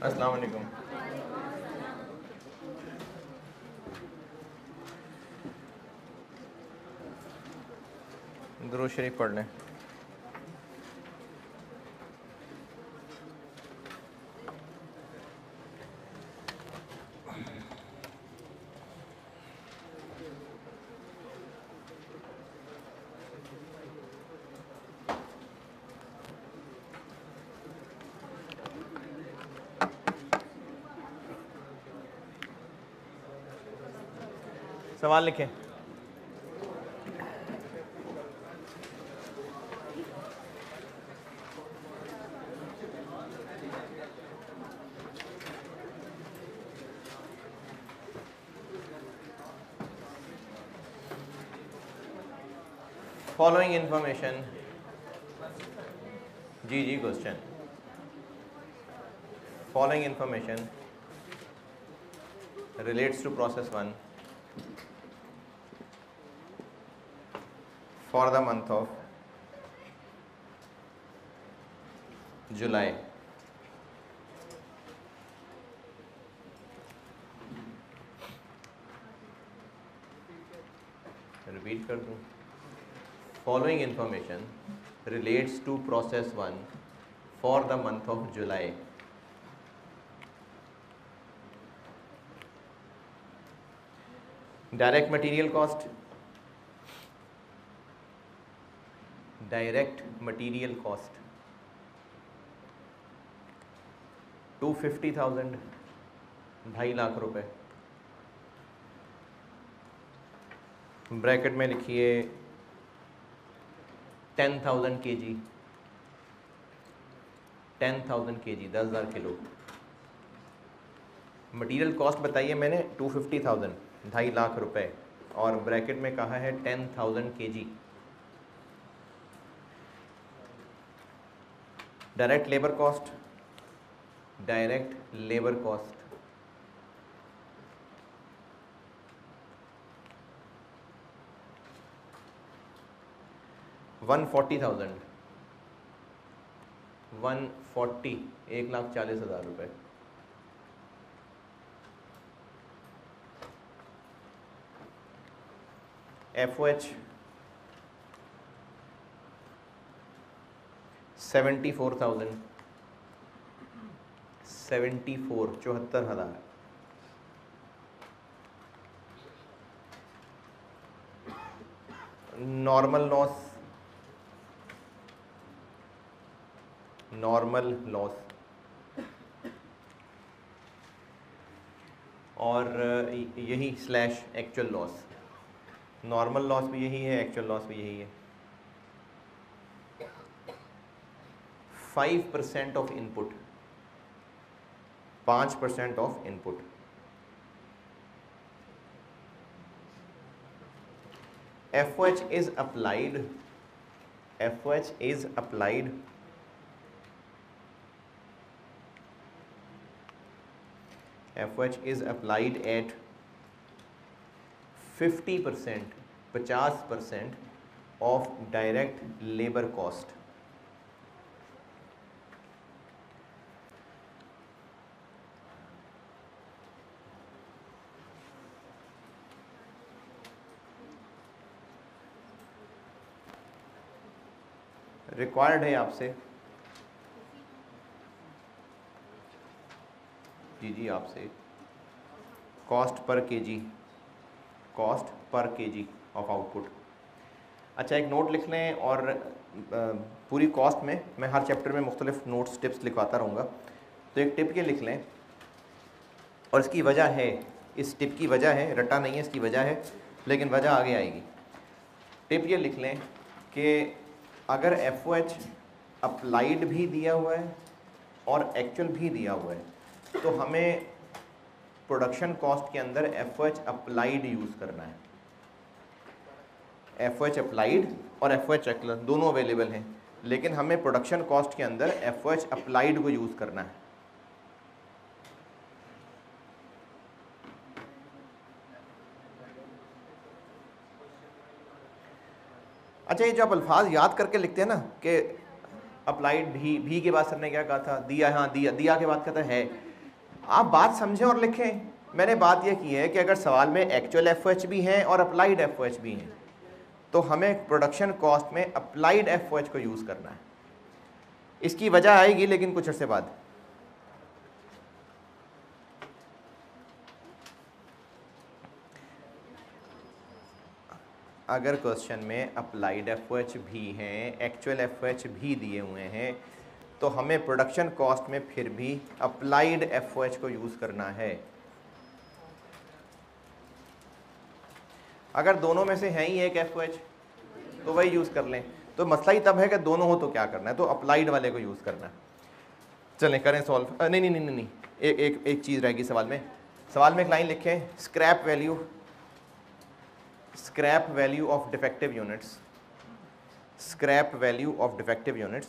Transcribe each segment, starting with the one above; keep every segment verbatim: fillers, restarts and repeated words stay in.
अस्सलाम वालेकुम। दुरूद शरीफ पढ़ लें। सवाल लिखें। फॉलोइंग इंफॉर्मेशन, जी जी question. Following information relates to process one for the month of July. Repeat कर दूँ। Following information relates to process one for the month of July. Direct material cost, direct material cost two fifty thousand, ढाई लाख रुपए। Bracket में लिखिए ten thousand K जी, ten thousand K जी, दस हज़ार kilo. Material cost बताइए मैंने टू फिफ्टी थाउजेंड, ढाई लाख रुपए, और ब्रैकेट में कहा है ten thousand K G. Direct labour cost, direct labour cost one forty thousand, one forty, एक लाख चालीस हजार रुपये। F O H seventy four thousand, seventy four, चौहत्तर हजार। नॉर्मल लॉस, नॉर्मल लॉस, और यही slash actual loss. Normal loss भी यही है, एक्चुअल लॉस भी यही है। फाइव परसेंट ऑफ इनपुट, पाँच percent of input. F O H is applied, F O H is applied F O H is applied at fifty percent, पचास percent of direct labour cost. Required है आपसे, जी जी आपसे, cost per KG, cost per KG of output. अच्छा, एक note लिख लें, और पूरी कॉस्ट में मैं हर चैप्टर में मुख्तलिफ नोट्स टिप्स लिखवाता रहूँगा, तो एक टिप ये लिख लें, और इसकी वजह है, इस टिप की वजह है, रटा नहीं है, इसकी वजह है, लेकिन वजह आगे आएगी। टिप ये लिख लें कि अगर एफ ओ एच अप्लाइड भी दिया हुआ है और एक्चुअल भी दिया हुआ है, तो हमें प्रोडक्शन कॉस्ट के अंदर F O H applied use करना है। एफ ओ एच अप्लाइड और एफ ओ एच एक्चुअल दोनों अवेलेबल हैं, लेकिन हमें प्रोडक्शन कॉस्ट के अंदर एफ ओ एच अप्लाइड को यूज़ करना है। अच्छा, ये जो आप अल्फाज याद करके लिखते हैं ना कि अप्लाइड भी, भी के बाद सर ने क्या कहा था, दिया, हाँ दिया, दिया के बाद कहता है, आप बात समझें और लिखें। मैंने बात यह की है कि अगर सवाल में एक्चुअल एफ ओ एच भी हैं और अप्लाइड एफ ओ एच भी हैं तो हमें प्रोडक्शन कॉस्ट में अप्लाइड एफ ओ एच को यूज़ करना है। इसकी वजह आएगी लेकिन कुछ अर्से बाद। अगर क्वेश्चन में अप्लाइड एफ ओ एच भी हैं, एक्चुअल एफ ओ एच भी दिए हुए हैं, तो हमें प्रोडक्शन कॉस्ट में फिर भी अप्लाइड एफ ओ एच को यूज़ करना है। अगर दोनों में से है ही एक एफ ओ एच तो वही यूज़ कर लें। तो मसला ही तब है कि दोनों हो तो क्या करना है, तो अप्लाइड वाले को यूज़ करना है। चलें करें सॉल्व। नहीं नहीं नहीं नहीं एक एक एक चीज़ रहेगी सवाल में। सवाल में एक लाइन लिखें, scrap value scrap value of defective units scrap value of defective units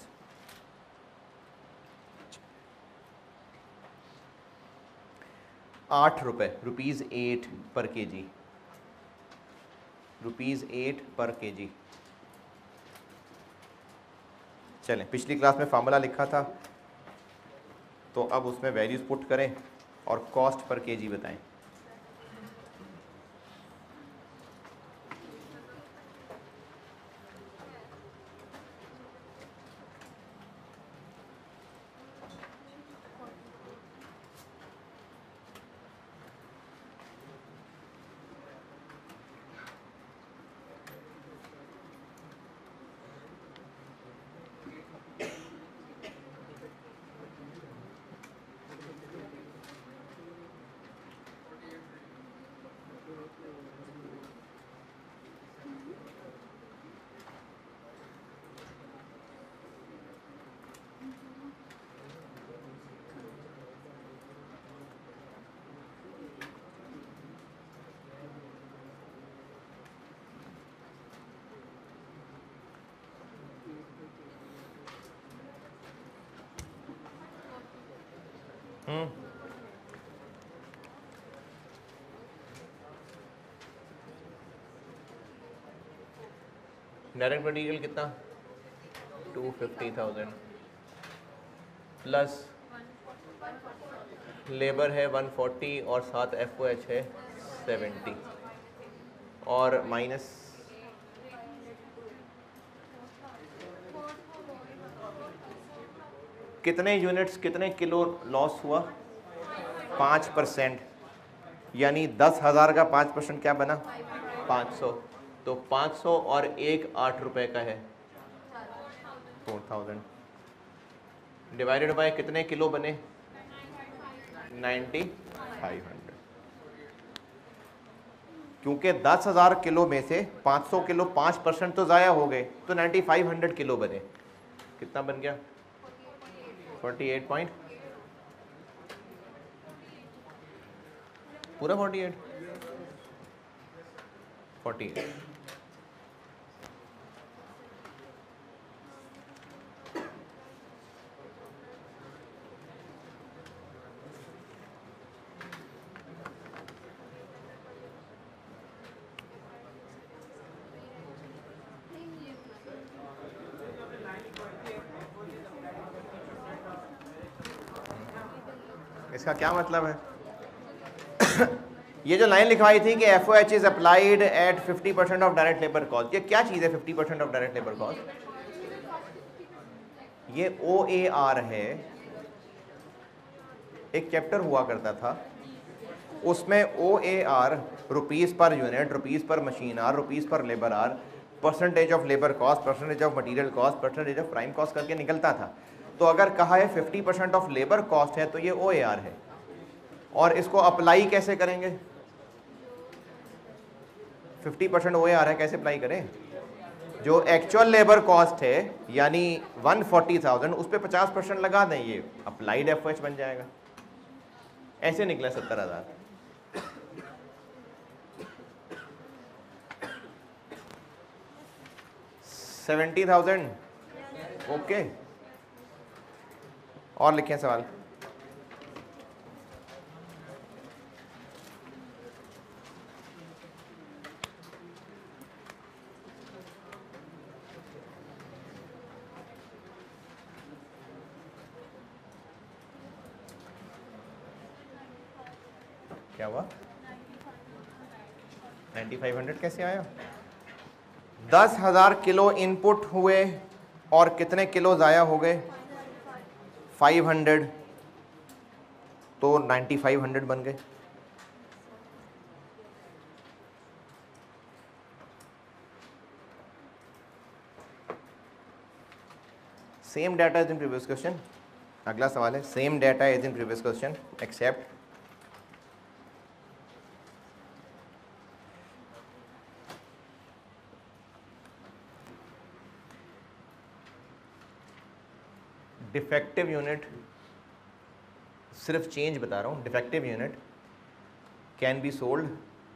आठ रुपये रुपीज़ एट पर के जी रुपीज़ एट पर के जी। चलें, पिछली क्लास में फार्मूला लिखा था तो अब उसमें वैल्यूज़ पुट करें और कॉस्ट पर के जी बताएं। डायरेक्ट मटेरियल कितना? Two fifty thousand plus labour है वन फोर्टी और साथ एफ ओ एच है सेवेंटी और माइनस कितने यूनिट्स कितने किलो लॉस हुआ? पाँच परसेंट, यानी दस हज़ार का पाँच परसेंट क्या बना? पाँच सौ। तो पाँच सौ और एक आठ रुपए का है फोर थाउजेंड डिवाइडेड बाय कितने किलो बने? Ninety five hundred. क्योंकि दस हज़ार किलो में से पाँच सौ किलो पाँच परसेंट तो ज़ाया हो गए, तो नाइन्टी फाइव हंड्रेड किलो बने। कितना बन गया? फोर्टी एट पॉइंट पूरा फोर्टी एट फोर्टी एट इसका क्या मतलब है? ये जो लाइन लिखवाई थी कि F O H is applied at fifty percent of direct labour cost, ये क्या चीज़ है fifty percent of direct labour cost? ये ओ ए आर है। एक चैप्टर हुआ करता था उसमें O A R rupees per unit, rupees per machine hour, rupees per labour hour, percentage of labour cost, percentage of material cost, percentage of prime cost करके निकलता था। तो अगर कहा है fifty percent of labour cost है तो ये ओ ए आर है। और इसको अप्लाई कैसे करेंगे? Fifty percent O A R है, कैसे अप्लाई करें? जो एक्चुअल लेबर कॉस्ट है यानी वन फोर्टी थाउजेंड उस पर पचास परसेंट लगा दें, ये अप्लाइड एफ ओ एच बन जाएगा। ऐसे निकले सत्तर हज़ार। Seventy thousand okay. और लिखें सवाल। क्या हुआ? नाइन्टी फाइव हंड्रेड कैसे आया? दस हजार किलो इनपुट हुए और कितने किलो ज़ाया हो गए? फाइव हंड्रेड, तो नाइन्टी फाइव हंड्रेड बन गए। Same data is in previous question. अगला सवाल है, same data is in previous question except defective unit, सिर्फ चेंज बता रहा हूं, defective unit can be sold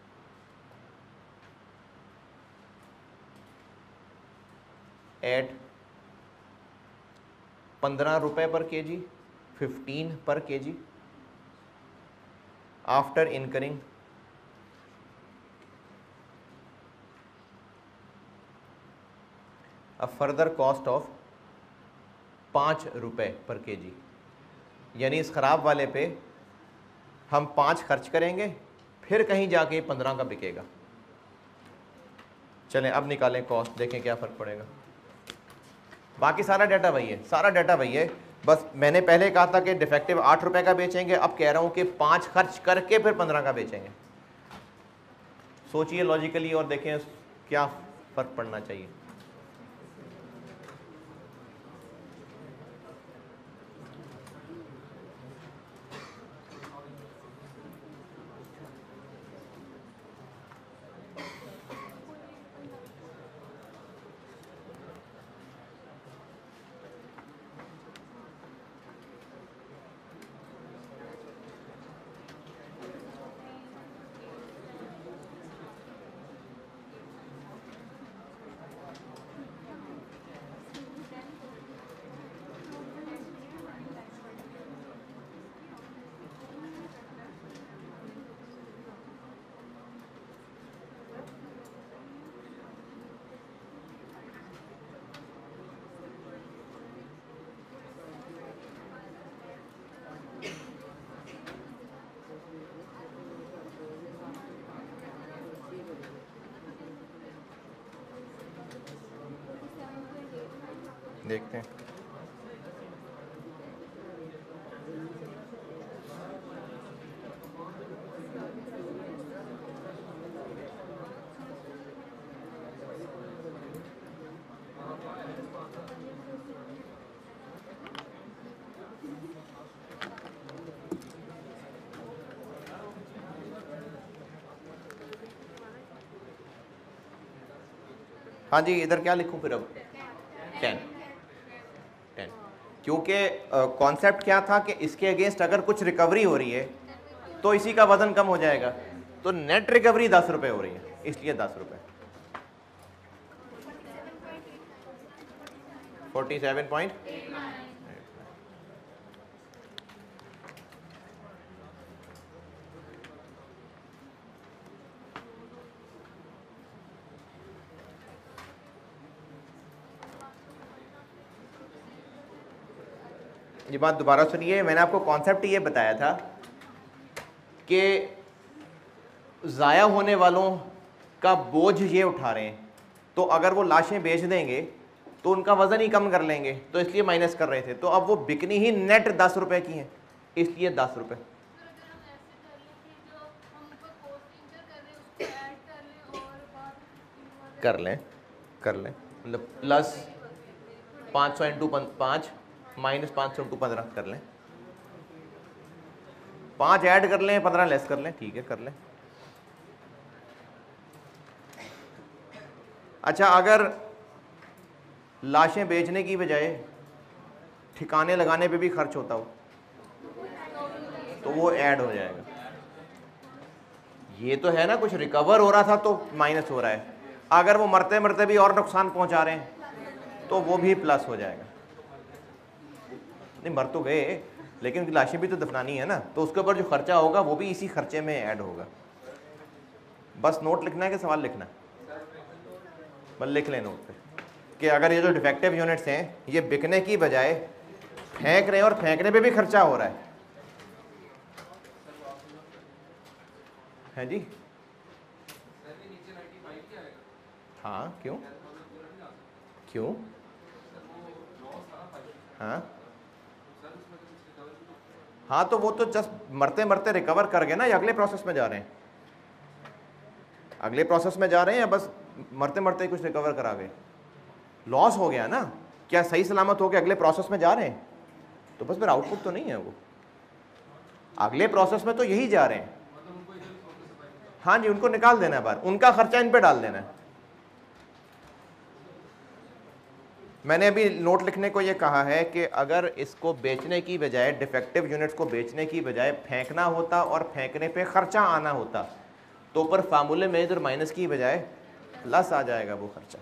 at पंद्रह रुपए पर KG, fifteen per KG after incurring a further cost of पाँच रुपए पर केजी। यानी इस खराब वाले पे हम पाँच खर्च करेंगे, फिर कहीं जाके पंद्रह का बिकेगा। चलें अब निकालें कॉस्ट, देखें क्या फ़र्क पड़ेगा। बाकी सारा डाटा वही है, सारा डाटा वही है, बस मैंने पहले कहा था कि डिफेक्टिव आठ रुपए का बेचेंगे, अब कह रहा हूँ कि पाँच खर्च करके फिर पंद्रह का बेचेंगे। सोचिए लॉजिकली और देखें क्या फ़र्क पड़ना चाहिए। देखते हैं। हाँ जी, इधर क्या लिखूं फिर अब? टेन टेन क्योंकि कॉन्सेप्ट क्या था कि इसके अगेंस्ट अगर कुछ रिकवरी हो रही है तो इसी का वजन कम हो जाएगा, तो नेट रिकवरी दस रुपए हो रही है, इसलिए दस रुपए। फोर्टी सेवन पॉइंट ये बात दोबारा सुनिए, मैंने आपको कॉन्सेप्ट ये बताया था कि ज़ाया होने वालों का बोझ ये उठा रहे हैं, तो अगर वो लाशें बेच देंगे तो उनका वज़न ही कम कर लेंगे, तो इसलिए माइनस कर रहे थे। तो अब वो बिकनी ही नेट दस रुपए की है, इसलिए दस रुपए। कर लें कर लें मतलब प्लस पाँच सौ इंटू पाँच माइनस पाँच सौ इंटू पंद्रह कर लें, पाँच ऐड कर लें, पंद्रह लेस कर लें, ठीक है कर लें। अच्छा, अगर लाशें बेचने की बजाय ठिकाने लगाने पे भी खर्च होता हो तो वो ऐड हो जाएगा। ये तो है ना, कुछ रिकवर हो रहा था तो माइनस हो रहा है, अगर वो मरते मरते भी और नुकसान पहुंचा रहे हैं तो वो भी प्लस हो जाएगा। नहीं, मर तो गए लेकिन लाशें भी तो दफनानी है ना, तो उसके ऊपर जो खर्चा होगा वो भी इसी खर्चे में ऐड होगा। बस नोट लिखना है कि सवाल लिखना है? बस लिख लें नोट पे कि अगर ये जो डिफेक्टिव यूनिट्स हैं ये बिकने की बजाय फेंक रहे हैं और फेंकने पे भी खर्चा हो रहा है, हैं जी? हाँ, क्यों क्यों? हाँ हाँ, तो वो तो जस्ट मरते मरते रिकवर कर गए ना, या अगले प्रोसेस में जा रहे हैं? अगले प्रोसेस में जा रहे हैं या बस मरते मरते कुछ रिकवर करा गए? लॉस हो गया ना, क्या सही सलामत हो गया, अगले प्रोसेस में जा रहे हैं, तो बस फिर आउटपुट तो नहीं है वो, अगले प्रोसेस में तो यही जा रहे हैं। हाँ जी, उनको निकाल देना है बाहर, उनका खर्चा इन पे डाल देना है। मैंने अभी नोट लिखने को ये कहा है कि अगर इसको बेचने की बजाय, डिफेक्टिव यूनिट्स को बेचने की बजाय फेंकना होता और फेंकने पे खर्चा आना होता, तो ऊपर फार्मूले में इधर माइनस की बजाय प्लस आ जाएगा वो खर्चा।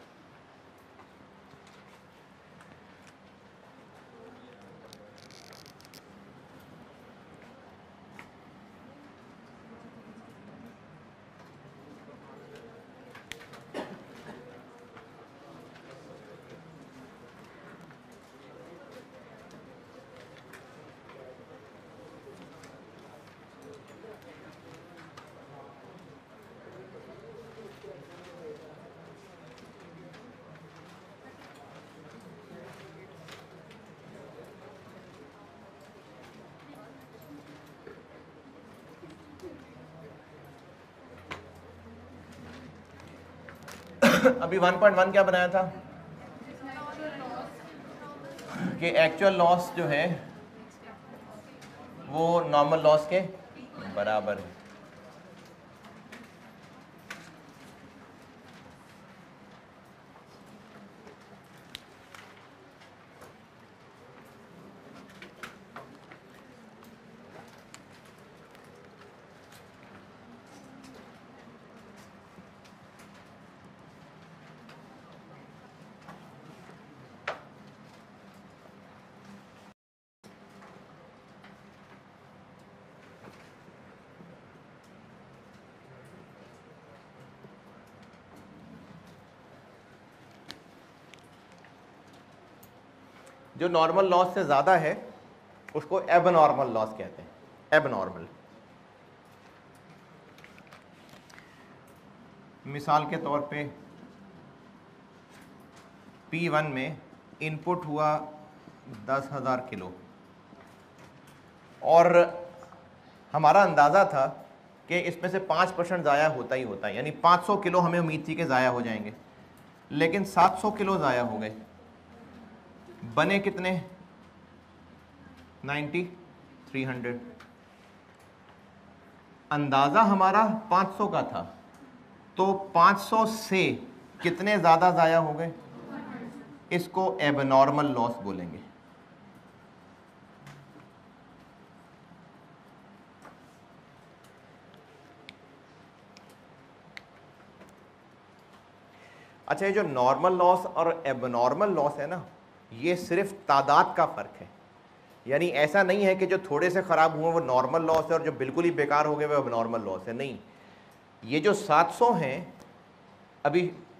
अभी वन पॉइंट वन क्या बनाया था कि एक्चुअल लॉस जो है वो नॉर्मल लॉस के बराबर है। जो नॉर्मल लॉस से ज़्यादा है उसको एबनॉर्मल लॉस कहते हैं, एबनॉर्मल। मिसाल के तौर पे पी वन में इनपुट हुआ दस हज़ार किलो और हमारा अंदाज़ा था कि इसमें से पाँच परसेंट ज़ाया होता ही होता है, यानी पाँच सौ किलो हमें उम्मीद थी कि ज़ाया हो जाएंगे, लेकिन सात सौ किलो ज़ाया हो गए। बने कितने? Ninety three hundred. अंदाज़ा हमारा पाँच सौ का था, तो पाँच सौ से कितने ज़्यादा ज़ाया हो गए? इसको एबनॉर्मल लॉस बोलेंगे। अच्छा, ये जो नॉर्मल लॉस और एबनॉर्मल लॉस है ना, ये सिर्फ तादाद का फ़र्क है, यानी ऐसा नहीं है कि जो थोड़े से ख़राब हुए वो नॉर्मल लॉस है और जो बिल्कुल ही बेकार हो गए वो एबनॉर्मल लॉस है। नहीं, ये जो सात सौ हैं, अभी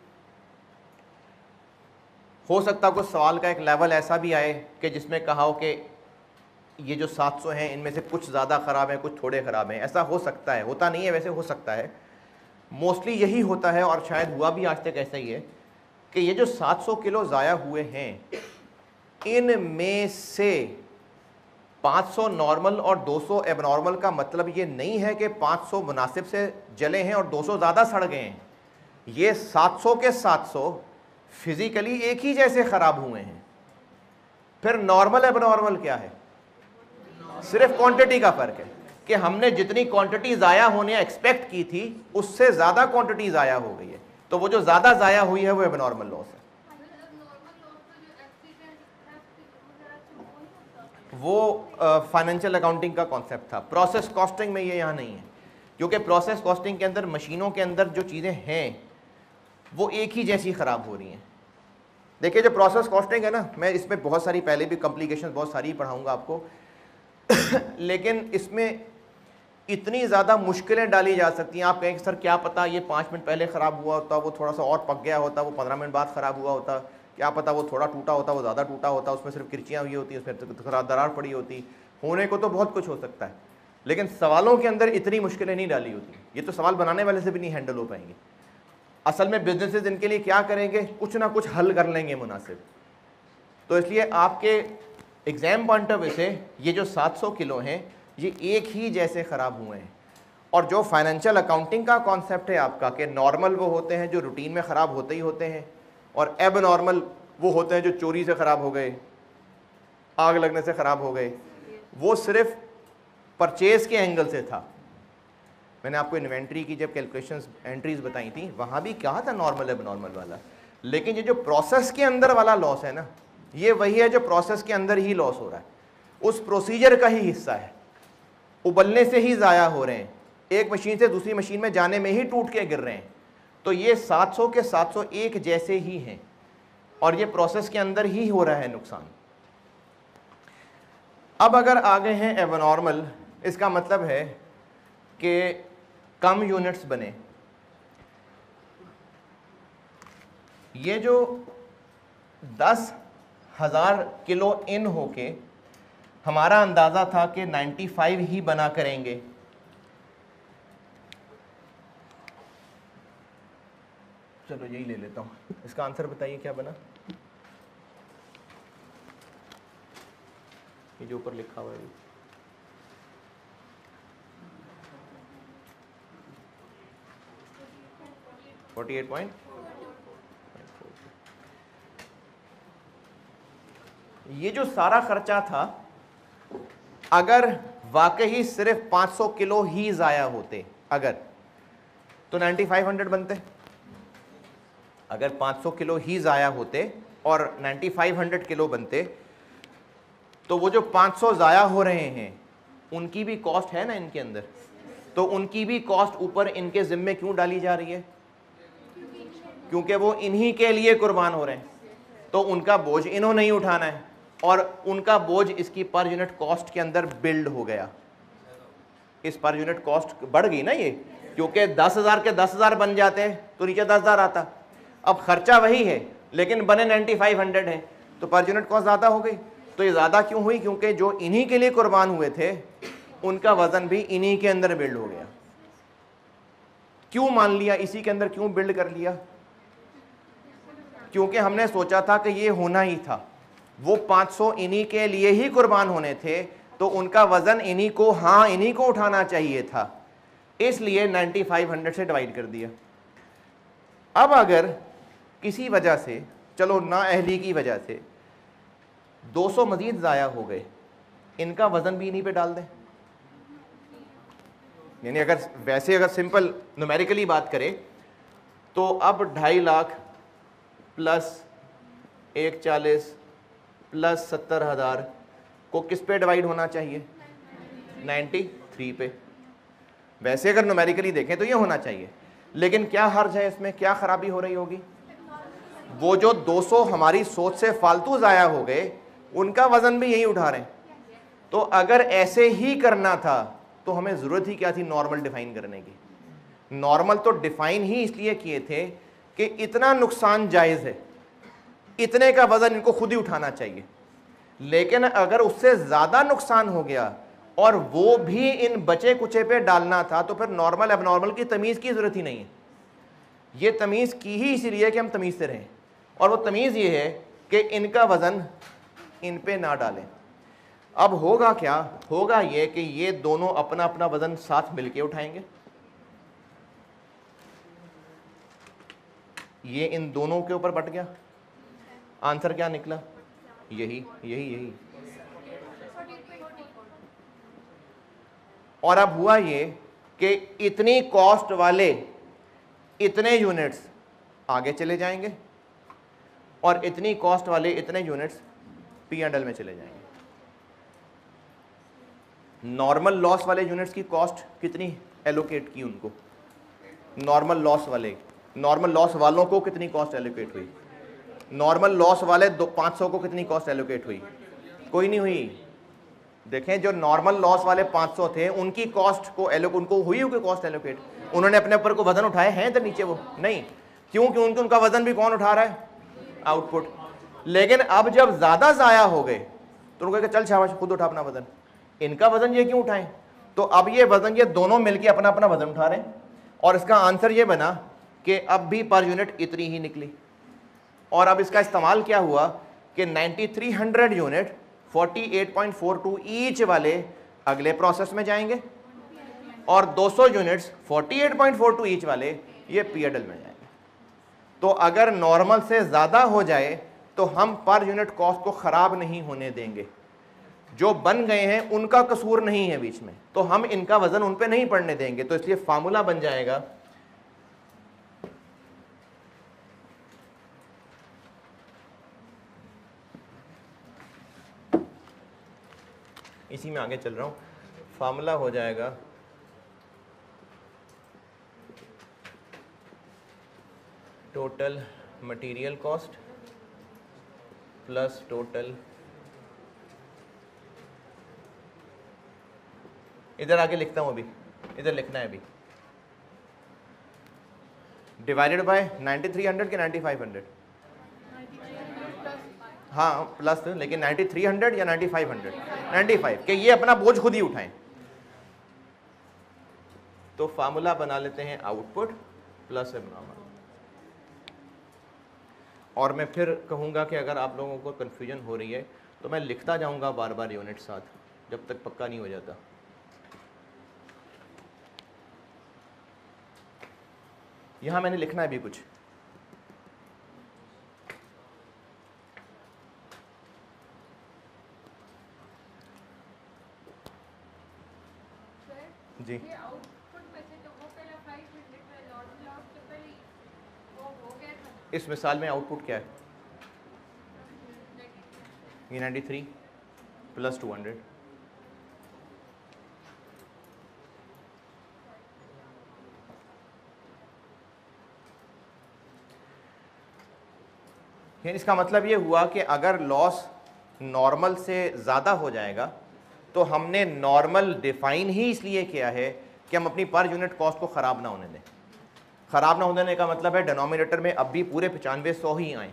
हो सकता है कुछ सवाल का एक लेवल ऐसा भी आए कि जिसमें कहा हो कि ये जो सात सौ हैं इनमें से कुछ ज़्यादा ख़राब हैं, कुछ थोड़े ख़राब हैं। ऐसा हो सकता है, होता नहीं है वैसे, हो सकता है, मोस्टली यही होता है और शायद हुआ भी आज तक ऐसा ही है कि ये जो सात सौ किलो ज़ाया हुए हैं इनमें से पाँच सौ नॉर्मल और दो सौ एबनॉर्मल का मतलब ये नहीं है कि पाँच सौ मुनासिब से जले हैं और दो सौ ज़्यादा सड़ गए हैं। ये सात सौ के सात सौ फिज़िकली एक ही जैसे ख़राब हुए हैं। फिर नॉर्मल एबनॉर्मल क्या है? सिर्फ क्वांटिटी का फ़र्क है कि हमने जितनी क्वांटिटी ज़ाया होने एक्सपेक्ट की थी उससे ज़्यादा क्वांटिटी ज़ाया हो गई है, तो वो जो ज़्यादा ज़ाया हुई है वो एबनॉर्मल लॉस है। वो फाइनेंशियल अकाउंटिंग का कॉन्सेप्ट था, प्रोसेस कॉस्टिंग में ये यहाँ नहीं है, क्योंकि प्रोसेस कॉस्टिंग के अंदर मशीनों के अंदर जो चीज़ें हैं वो एक ही जैसी ख़राब हो रही हैं। देखिए, जो प्रोसेस कॉस्टिंग है ना, मैं इसमें बहुत सारी पहले भी कॉम्प्लिकेशन बहुत सारी पढ़ाऊँगा आपको लेकिन इसमें इतनी ज़्यादा मुश्किलें डाली जा सकती हैं। आप कहें कि सर क्या पता ये पाँच मिनट पहले ख़राब हुआ होता, वो थोड़ा सा और पक गया होता, वो पंद्रह मिनट बाद ख़राब हुआ होता, क्या पता वो थोड़ा टूटा होता, वो ज़्यादा टूटा होता, उसमें सिर्फ किरचियाँ हुई होती, उसमें दरार पड़ी होती, होने को तो बहुत कुछ हो सकता है। लेकिन सवालों के अंदर इतनी मुश्किलें नहीं डाली होती, ये तो सवाल बनाने वाले से भी नहीं हैंडल हो पाएंगे। असल में बिजनेसेस इनके लिए क्या करेंगे, कुछ ना कुछ हल कर लेंगे मुनासिब। तो इसलिए आपके एग्ज़ाम पॉइंट ऑफ व्यू से ये जो सात सौ किलो हैं ये एक ही जैसे ख़राब हुए हैं। और जो फाइनेंशियल अकाउंटिंग का कॉन्सेप्ट है आपका कि नॉर्मल वो होते हैं जो रूटीन में ख़राब होते ही होते हैं, और एब नॉर्मल वो होते हैं जो चोरी से ख़राब हो गए, आग लगने से ख़राब हो गए, वो सिर्फ परचेज़ के एंगल से था। मैंने आपको इन्वेंट्री की जब कैलकुलेशंस एंट्रीज बताई थी वहाँ भी कहा था नॉर्मल एब नॉर्मल वाला, लेकिन ये जो प्रोसेस के अंदर वाला लॉस है ना, ये वही है जो प्रोसेस के अंदर ही लॉस हो रहा है, उस प्रोसीजर का ही हिस्सा है, उबलने से ही ज़ाया हो रहे हैं, एक मशीन से दूसरी मशीन में जाने में ही टूट के गिर रहे हैं। तो ये सात सौ के सात सौ एक जैसे ही हैं और ये प्रोसेस के अंदर ही हो रहा है नुकसान। अब अगर आगे हैं एबनॉर्मल, इसका मतलब है कि कम यूनिट्स बने। ये जो दस हज़ार किलो इन होके हमारा अंदाज़ा था कि पचानवे ही बना करेंगे, चलो यही ले लेता हूँ। इसका आंसर बताइए क्या बना, ये जो ऊपर लिखा हुआ है अड़तालीस पॉइंट, ये जो सारा खर्चा था अगर वाकई सिर्फ पाँच सौ किलो ही ज़ाया होते अगर, तो पचानवे सौ बनते। अगर पाँच सौ किलो ही ज़ाया होते और पचानवे सौ किलो बनते, तो वो जो पाँच सौ ज़ाया हो रहे हैं उनकी भी कॉस्ट है ना इनके अंदर, तो उनकी भी कॉस्ट ऊपर इनके ज़िम्मे क्यों डाली जा रही है, क्योंकि वो इन्हीं के लिए कुर्बान हो रहे हैं, तो उनका बोझ इन्होंने नहीं उठाना है और उनका बोझ इसकी पर यूनिट कॉस्ट के अंदर बिल्ड हो गया। इस पर यूनिट कॉस्ट बढ़ गई ना ये, क्योंकि दस हज़ार के दस हज़ार बन जाते तो नीचे दस हज़ार आता। अब खर्चा वही है लेकिन बने नाइन्टी फाइव हंड्रेड है, तो पर यूनिट कॉस्ट ज़्यादा हो गई। तो ये ज़्यादा क्यों हुई, क्योंकि जो इन्हीं के लिए कुर्बान हुए थे उनका वज़न भी इन्हीं के अंदर बिल्ड हो गया। क्यों मान लिया, इसी के अंदर क्यों बिल्ड कर लिया, क्योंकि हमने सोचा था कि ये होना ही था, वो पाँच सौ इन्हीं के लिए ही कुर्बान होने थे, तो उनका वज़न इन्हीं को, हाँ इन्हीं को उठाना चाहिए था, इसलिए पचानवे सौ से डिवाइड कर दिया। अब अगर किसी वजह से, चलो ना अहली की वजह से दो सौ मजीद ज़ाया हो गए, इनका वज़न भी इन्हीं पे डाल दें। यानी अगर वैसे अगर सिंपल न्यूमेरिकली बात करें तो अब ढाई लाख प्लस एक चालीस प्लस सत्तर हज़ार को किस पे डिवाइड होना चाहिए, तिरानवे पे। वैसे अगर न्यूमेरिकली देखें तो ये होना चाहिए, लेकिन क्या हर्ज है इसमें, क्या खराबी हो रही होगी, वो जो दो सौ हमारी सोच से फालतू ज़ाया हो गए उनका वज़न भी यही उठा रहे हैं। तो अगर ऐसे ही करना था तो हमें ज़रूरत ही क्या थी नॉर्मल डिफ़ाइन करने की। नॉर्मल तो डिफ़ाइन ही इसलिए किए थे कि इतना नुकसान जायज़ है, इतने का वज़न इनको खुद ही उठाना चाहिए। लेकिन अगर उससे ज़्यादा नुकसान हो गया और वो भी इन बचे कुचे पे डालना था, तो फिर नॉर्मल एबनॉर्मल की तमीज़ की ज़रूरत ही नहीं है। ये तमीज़ की ही इसीलिए कि हम तमीज़ से रहें, और वो तमीज़ ये है कि इनका वज़न इन पे ना डालें। अब होगा क्या, होगा ये कि ये दोनों अपना अपना वज़न साथ मिलके उठाएंगे, ये इन दोनों के ऊपर बट गया। आंसर क्या निकला, यही यही यही। और अब हुआ ये कि इतनी कॉस्ट वाले इतने यूनिट्स आगे चले जाएंगे और इतनी कॉस्ट वाले इतने यूनिट्स पी एंड एल में चले जाएंगे। नॉर्मल लॉस वाले यूनिट्स की कॉस्ट कितनी एलोकेट की उनको, नॉर्मल लॉस वाले, नॉर्मल लॉस वालों को कितनी कॉस्ट एलोकेट हुई, नॉर्मल लॉस वाले दो पाँच सौ को कितनी कॉस्ट एलोकेट हुई, कोई नहीं हुई। देखें जो नॉर्मल लॉस वाले पाँच सौ थे उनकी कॉस्ट को एलो उनको हुई होगी कॉस्ट एलोकेट, उन्होंने अपने ऊपर को वजन उठाए हैं इधर नीचे, वो नहीं, क्यों, क्यों उनके उनका वजन भी कौन उठा रहा है, आउटपुट। लेकिन अब जब ज़्यादा ज़ाया हो गए तो उनको कहा चल शाबाश खुद उठा अपना वजन, इनका वजन ये क्यों उठाएं, तो अब ये वजन, ये दोनों मिलके अपना अपना वजन उठा रहे हैं और इसका आंसर ये बना कि अब भी पर यूनिट इतनी ही निकली। और अब इसका इस्तेमाल क्या हुआ कि नाइन्टी-थ्री हंड्रेड यूनिट अड़तालीस पॉइंट फोर टू ईच वाले अगले प्रोसेस में जाएंगे और दो सौ यूनिट्स अड़तालीस पॉइंट फोर टू ईच वाले ये पीएडएल में जाएंगे। तो अगर नॉर्मल से ज़्यादा हो जाए तो हम पर यूनिट कॉस्ट को ख़राब नहीं होने देंगे। जो बन गए हैं उनका कसूर नहीं है बीच में, तो हम इनका वजन उन पे नहीं पड़ने देंगे। तो इसलिए फार्मूला बन जाएगा इसी में आगे चल रहा हूं, फार्मूला हो जाएगा total material cost plus total, इधर आगे लिखता हूं, अभी इधर लिखना है अभी, डिवाइडेड बाय नाइन्टी-थ्री हंड्रेड के नाइन्टी-फाइव हंड्रेड, हाँ प्लस, लेकिन नाइन्टी-थ्री हंड्रेड या नाइन्टी-फाइव हंड्रेड, नाइन्टी-फाइव के ये अपना बोझ खुद ही उठाएं। तो फार्मूला बना लेते हैं आउटपुट प्लस एब्नॉर्मल। और मैं फिर कहूँगा कि अगर आप लोगों को कन्फ्यूजन हो रही है तो मैं लिखता जाऊँगा बार बार यूनिट साथ, जब तक पक्का नहीं हो जाता। यहाँ मैंने लिखना है भी कुछ, जी ये आउटपुट में से तो वो पहला फाइव हंड्रेड में लॉट लॉट तो पहले वो हो गया था। इस मिसाल में आउटपुट क्या है? ये ninety three plus two hundred, इसका मतलब ये हुआ कि अगर लॉस नॉर्मल से ज़्यादा हो जाएगा तो हमने नॉर्मल डिफाइन ही इसलिए किया है कि हम अपनी पर यूनिट कॉस्ट को ख़राब ना होने दें। ख़राब ना होने देने का मतलब है डिनोमिनेटर में अब भी पूरे पचानवे सौ ही आए।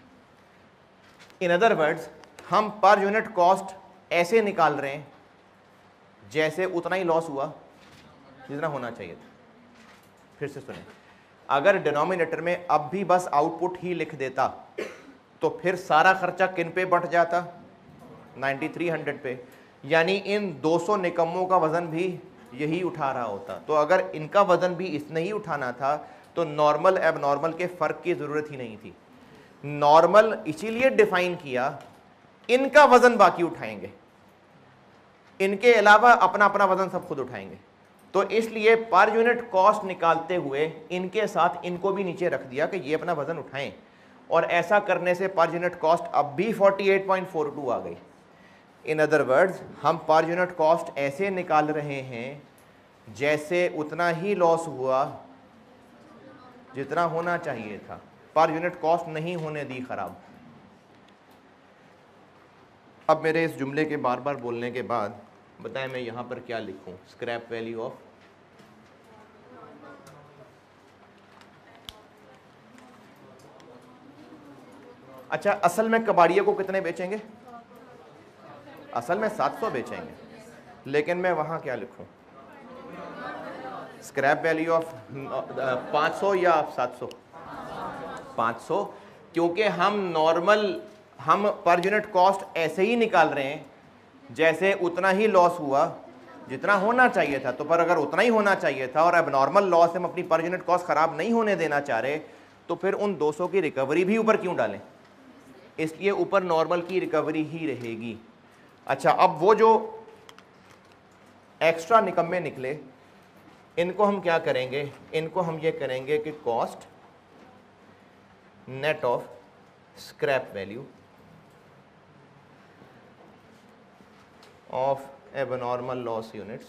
इन अदर वर्ड्स, हम पर यूनिट कॉस्ट ऐसे निकाल रहे हैं जैसे उतना ही लॉस हुआ जितना होना चाहिए था। फिर से सुने, अगर डिनोमिनेटर में अब भी बस आउटपुट ही लिख देता तो फिर सारा खर्चा किन पे बंट जाता? नाइन्टी-थ्री हंड्रेड पे, यानी इन दो सौ निकम्मों का वज़न भी यही उठा रहा होता। तो अगर इनका वज़न भी इसने ही उठाना था तो नॉर्मल एबनॉर्मल के फ़र्क की ज़रूरत ही नहीं थी। नॉर्मल इसीलिए डिफ़ाइन किया, इनका वज़न बाकी उठाएंगे, इनके अलावा अपना अपना वज़न सब खुद उठाएंगे। तो इसलिए पर यूनिट कॉस्ट निकालते हुए इनके साथ इनको भी नीचे रख दिया कि ये अपना वज़न उठाएं, और ऐसा करने से पर यूनिट कॉस्ट अब भी अड़तालीस पॉइंट फोर टू आ गई। इन अदर वर्ड्स, हम पर यूनिट कॉस्ट ऐसे निकाल रहे हैं जैसे उतना ही लॉस हुआ जितना होना चाहिए था। पर यूनिट कॉस्ट नहीं होने दी खराब। अब मेरे इस जुमले के बार बार बोलने के बाद बताएं मैं यहाँ पर क्या लिखूं? स्क्रैप वैल्यू ऑफ अच्छा, असल में कबाड़िया को कितने बेचेंगे? असल में सात सौ बेचेंगे, लेकिन मैं वहाँ क्या लिखूं? स्क्रैप वैल्यू ऑफ पाँच सौ या सात सौ? पाँच सौ, क्योंकि हम नॉर्मल हम पर यूनिट कॉस्ट ऐसे ही निकाल रहे हैं जैसे उतना ही लॉस हुआ जितना होना चाहिए था। तो पर अगर उतना ही होना चाहिए था और अब नॉर्मल लॉस हम अपनी पर यूनिट कॉस्ट ख़राब नहीं होने देना चाह रहे, तो फिर उन दो सौ की रिकवरी भी ऊपर क्यों डालें? इसलिए ऊपर नॉर्मल की रिकवरी ही रहेगी। अच्छा, अब वो जो एक्स्ट्रा निकम्मे निकले इनको हम क्या करेंगे? इनको हम ये करेंगे कि cost net of scrap value of abnormal loss units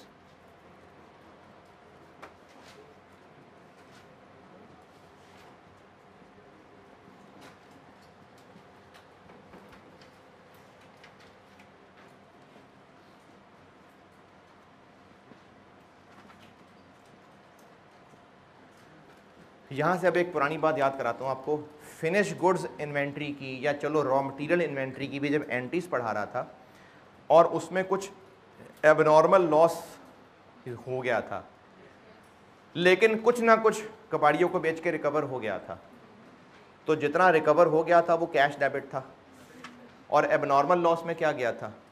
यहाँ से अब एक पुरानी बात याद कराता हूँ आपको। फिनिश गुड्स इन्वेंट्री की या चलो रॉ मटेरियल इन्वेंट्री की भी जब एंट्रीज पढ़ा रहा था और उसमें कुछ एबनॉर्मल लॉस हो गया था, लेकिन कुछ ना कुछ कबाड़ियों को बेच के रिकवर हो गया था, तो जितना रिकवर हो गया था वो कैश डेबिट था, और एबनॉर्मल लॉस में क्या गया था,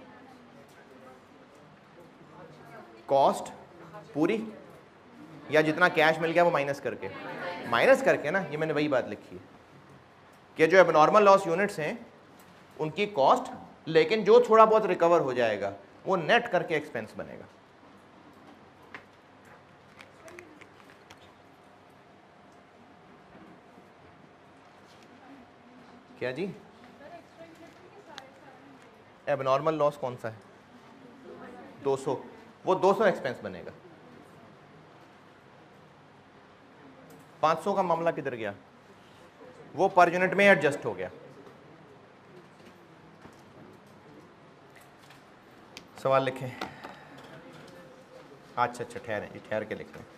कॉस्ट पूरी, या जितना कैश मिल गया वो माइनस करके, माइनस करके ना, ये मैंने वही बात लिखी है कि जो एबनॉर्मल लॉस यूनिट्स हैं उनकी कॉस्ट, लेकिन जो थोड़ा बहुत रिकवर हो जाएगा वो नेट करके एक्सपेंस बनेगा। क्या जी? एबनॉर्मल लॉस कौन सा है? दो सौ, वो दो सौ एक्सपेंस बनेगा। पाँच सौ का मामला किधर गया? वो पर यूनिट में एडजस्ट हो गया। सवाल लिखें। अच्छा अच्छा ठहरें जी, ठहर के लिख लें।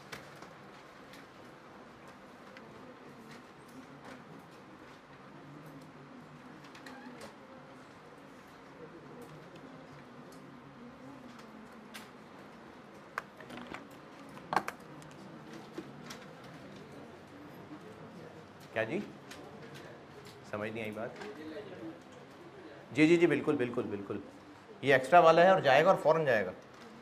क्या जी? समझ नहीं आई बात? जी जी जी बिल्कुल बिल्कुल बिल्कुल, ये एक्स्ट्रा वाला है और जाएगा और फौरन जाएगा।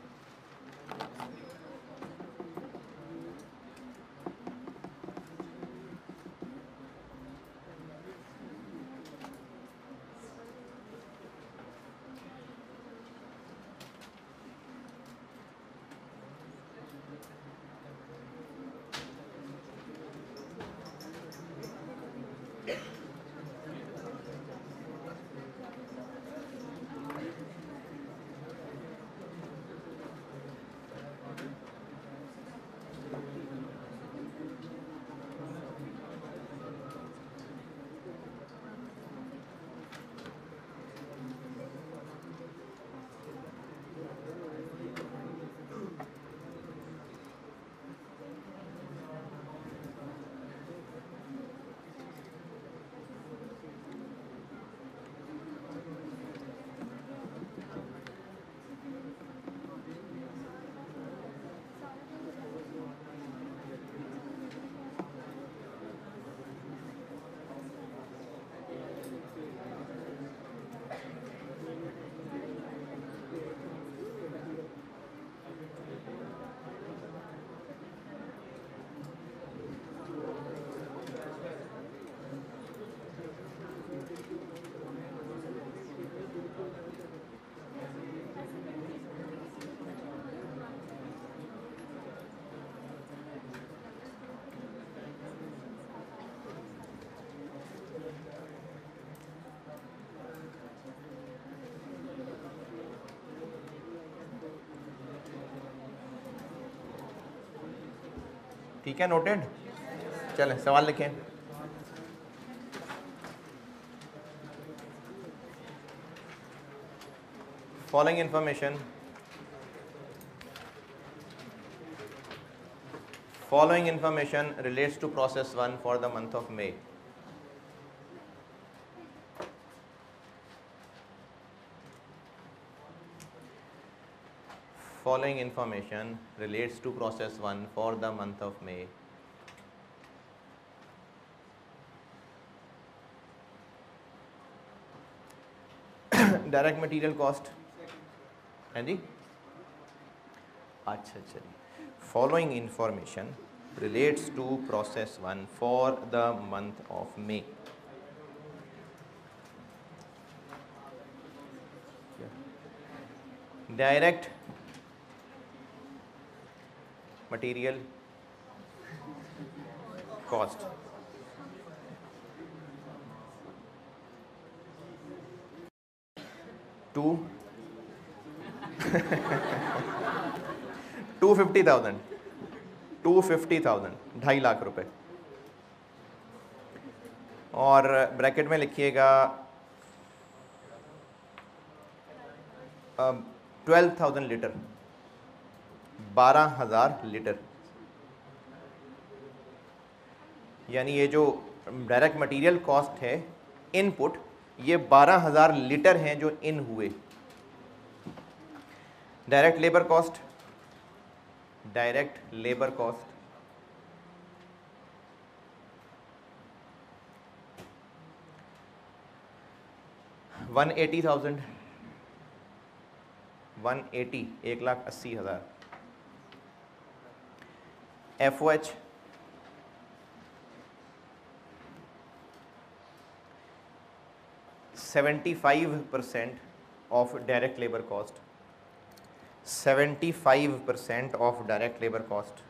ठीक है, नोटेड। चलें सवाल लिखें। Following information following information relates to process one for the month of May. Following information relates to process one for the month of May. Direct material cost, हाँ जी, अच्छा अच्छा जी। Following information relates to process one for the month of May. Direct material cost, two two fifty thousand two fifty thousand ढाई लाख रुपए, और bracket में लिखिएगा ट्वेल्व थाउजेंड लीटर, बारह हजार लीटर। यानी ये जो डायरेक्ट मटेरियल कॉस्ट है इनपुट, ये बारह हजार लीटर हैं जो इन हुए। Direct labour cost direct labour cost one eighty thousand, one eighty, एक लाख अस्सी हज़ार। F O H seventy five percent of direct labour cost, seventy five percent of direct labour cost.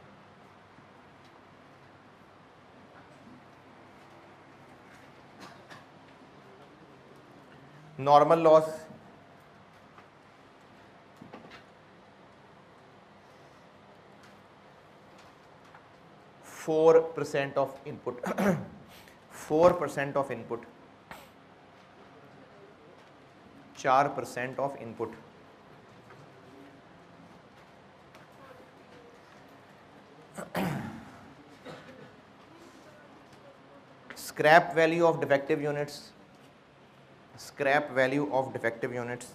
Normal loss four percent of input, four percent of input, चार percent of input. Scrap value of defective units, scrap value of defective units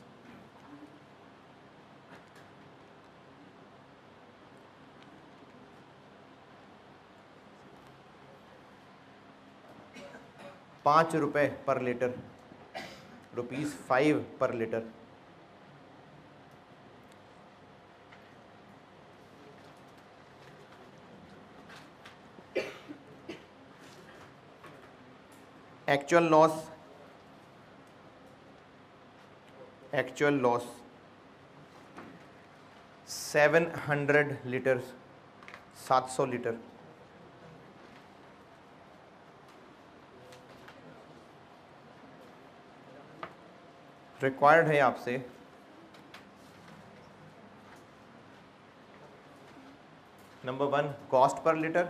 पाँच रुपये per litre, rupees five per litre. Actual loss, actual loss seven hundred litre, सात सौ litre. Required है आपसे number one cost per litre,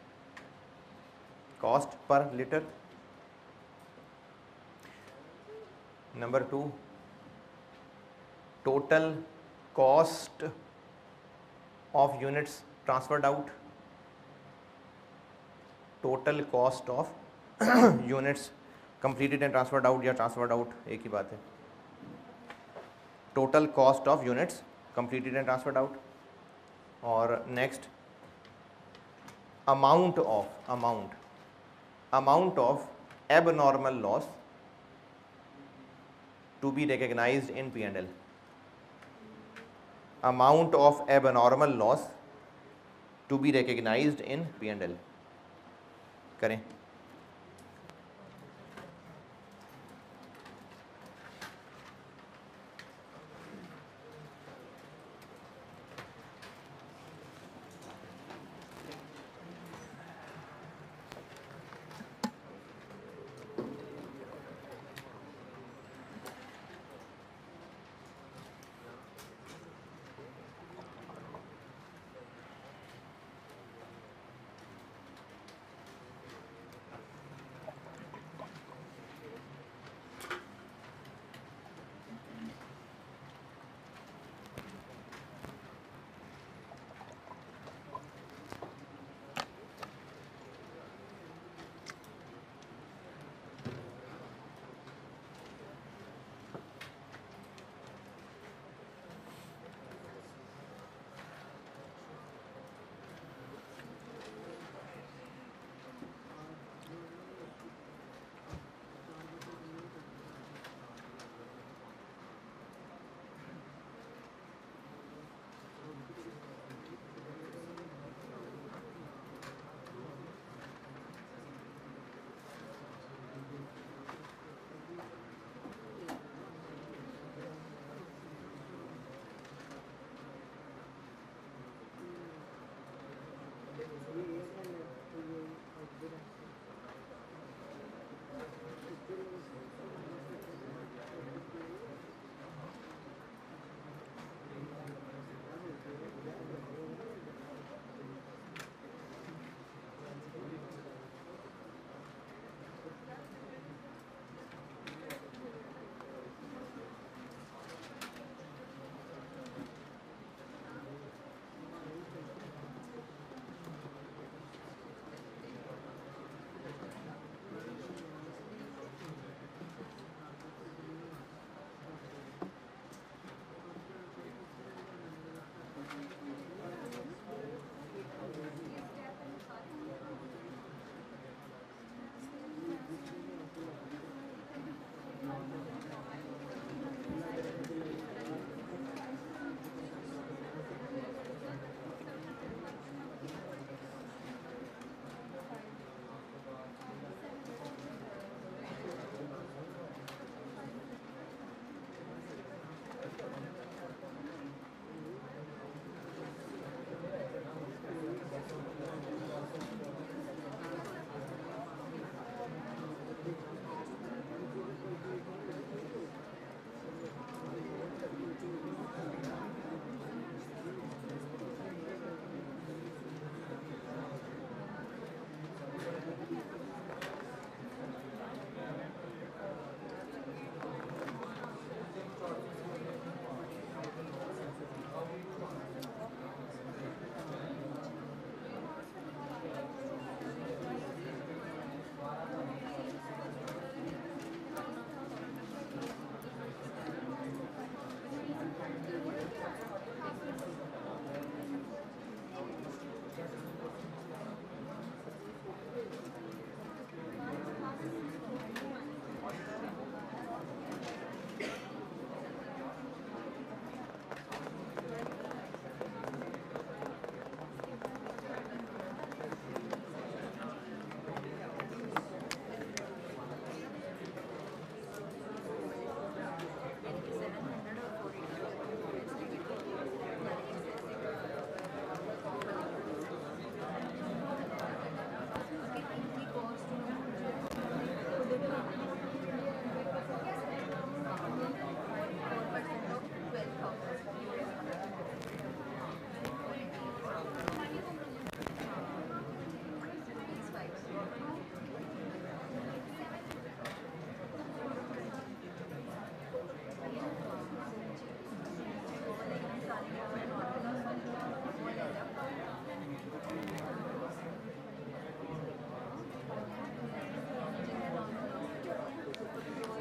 cost per litre. Number two total cost of units transferred out, total cost of units completed and transferred out या transferred out एक ही बात है। Total cost of units completed and transferred out. और next amount of, amount amount of abnormal loss to be recognised in P and L, amount of abnormal loss to be recognised in P and L करें।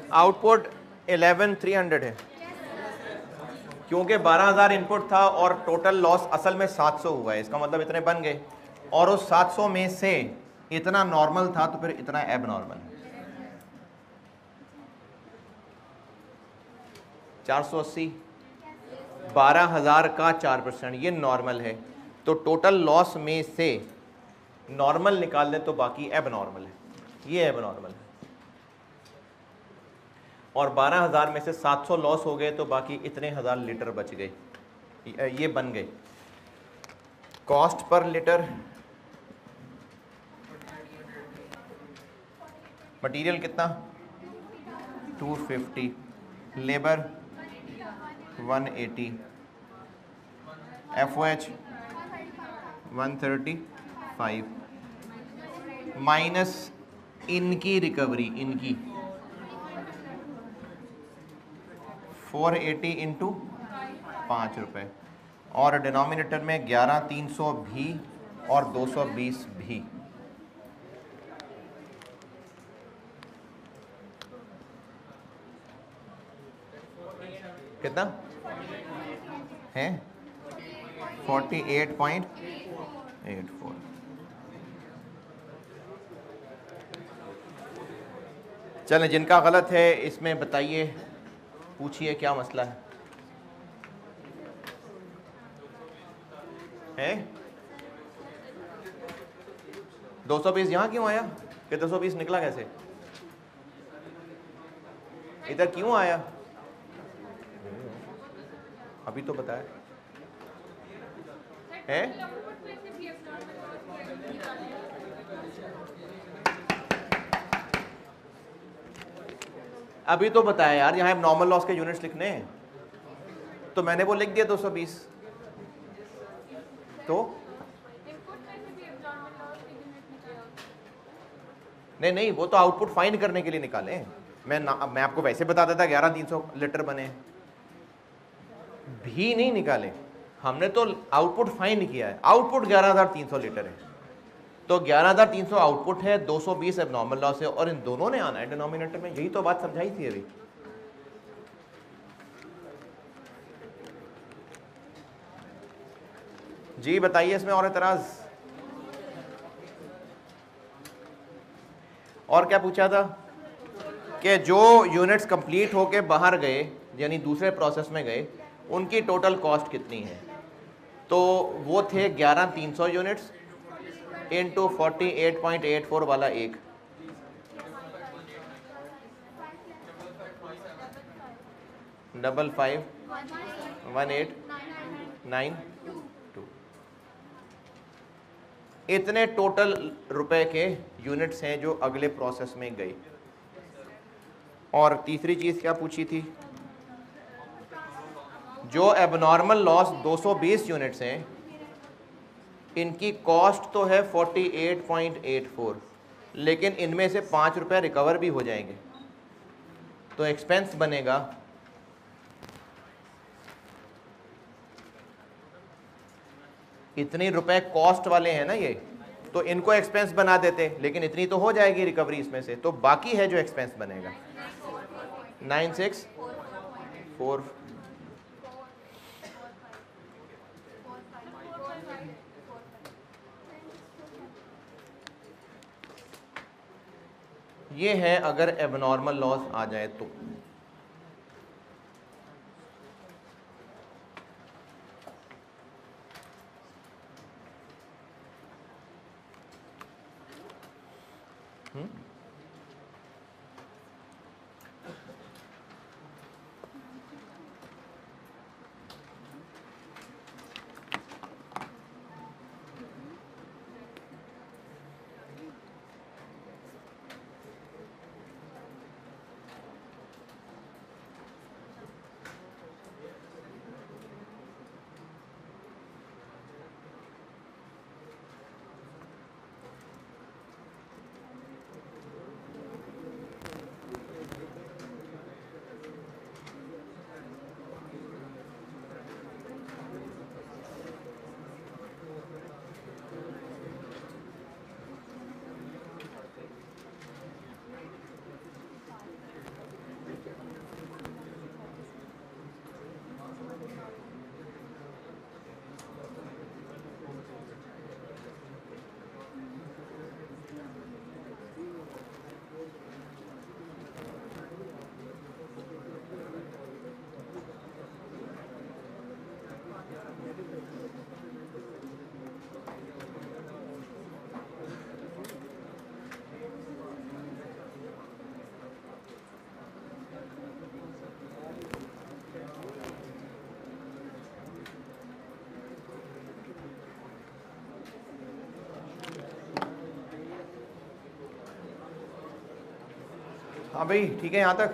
Output eleven three hundred है, क्योंकि बारह हज़ार input था और total loss असल में सात सौ हुआ है, इसका मतलब इतने बन गए, और उस सात सौ में से इतना नॉर्मल था तो फिर इतना एब नॉर्मल है। चार सौ अस्सी, बारह हज़ार का चार परसेंट, ये नॉर्मल है, तो टोटल लॉस में से नॉर्मल निकाल दें तो बाकी एब नॉर्मल है, ये एब नॉर्मल है। और बारह हज़ार में से सात सौ लॉस हो गए तो बाकी इतने हज़ार लीटर बच गए, ये बन गए। कॉस्ट पर लीटर, मटेरियल कितना two fifty, labour one eighty, F O H one thirty five, minus इनकी रिकवरी, इनकी फोर एटी इंटू पाँच रुपये, और डिनोमिनेटर में ग्यारह तीन सौ भी और दो सौ बीस भी। कितना है? Forty eight point eight four. चलें, जिनका गलत है इसमें बताइए, पूछिए क्या मसला है। हैं दो सौ बीस यहाँ क्यों आया? कि दो सौ बीस निकला कैसे? इधर क्यों आया? अभी तो बताया है। अभी तो बताया यार, यहाँ नॉर्मल लॉस के यूनिट्स लिखने हैं, तो मैंने वो लिख दिया दो सौ बीस। तो नहीं नहीं, वो तो आउटपुट फाइंड करने के लिए निकाले। मैं ना, मैं आपको वैसे बता देता ग्यारह तीन सौ लीटर बने, भी नहीं निकाले हमने, तो आउटपुट फाइंड किया है। आउटपुट ग्यारह हज़ार तीन सौ लीटर है, तो ग्यारह हज़ार तीन सौ आउटपुट है, दो सौ बीस एबनॉर्मल लॉस है, और इन दोनों ने आना है डिनोमिनेटर में। यही तो बात समझाई थी अभी। जी बताइए, इसमें और एतराज? और क्या पूछा था कि जो यूनिट्स कंप्लीट होके बाहर गए, यानी दूसरे प्रोसेस में गए, उनकी टोटल कॉस्ट कितनी है? तो वो थे ग्यारह तीन सौ units into forty eight point eight four वाला एक, double five one eight nine two, इतने टोटल रुपए के यूनिट्स हैं जो अगले प्रोसेस में गए। और तीसरी चीज़ क्या पूछी थी? जो एबनॉर्मल लॉस दो सौ बीस यूनिट्स हैं, इनकी कॉस्ट तो है forty eight point eight four, लेकिन इनमें से पाँच रुपये रिकवर भी हो जाएंगे, तो एक्सपेंस बनेगा इतने रुपए कॉस्ट वाले हैं ना ये, तो इनको एक्सपेंस बना देते, लेकिन इतनी तो हो जाएगी रिकवरी इसमें से, तो बाकी है जो एक्सपेंस बनेगा नाइन सिक्स फोर। ये है अगर एबनॉर्मल लॉस आ जाए तो। हुँ? हाँ भाई ठीक है यहाँ तक।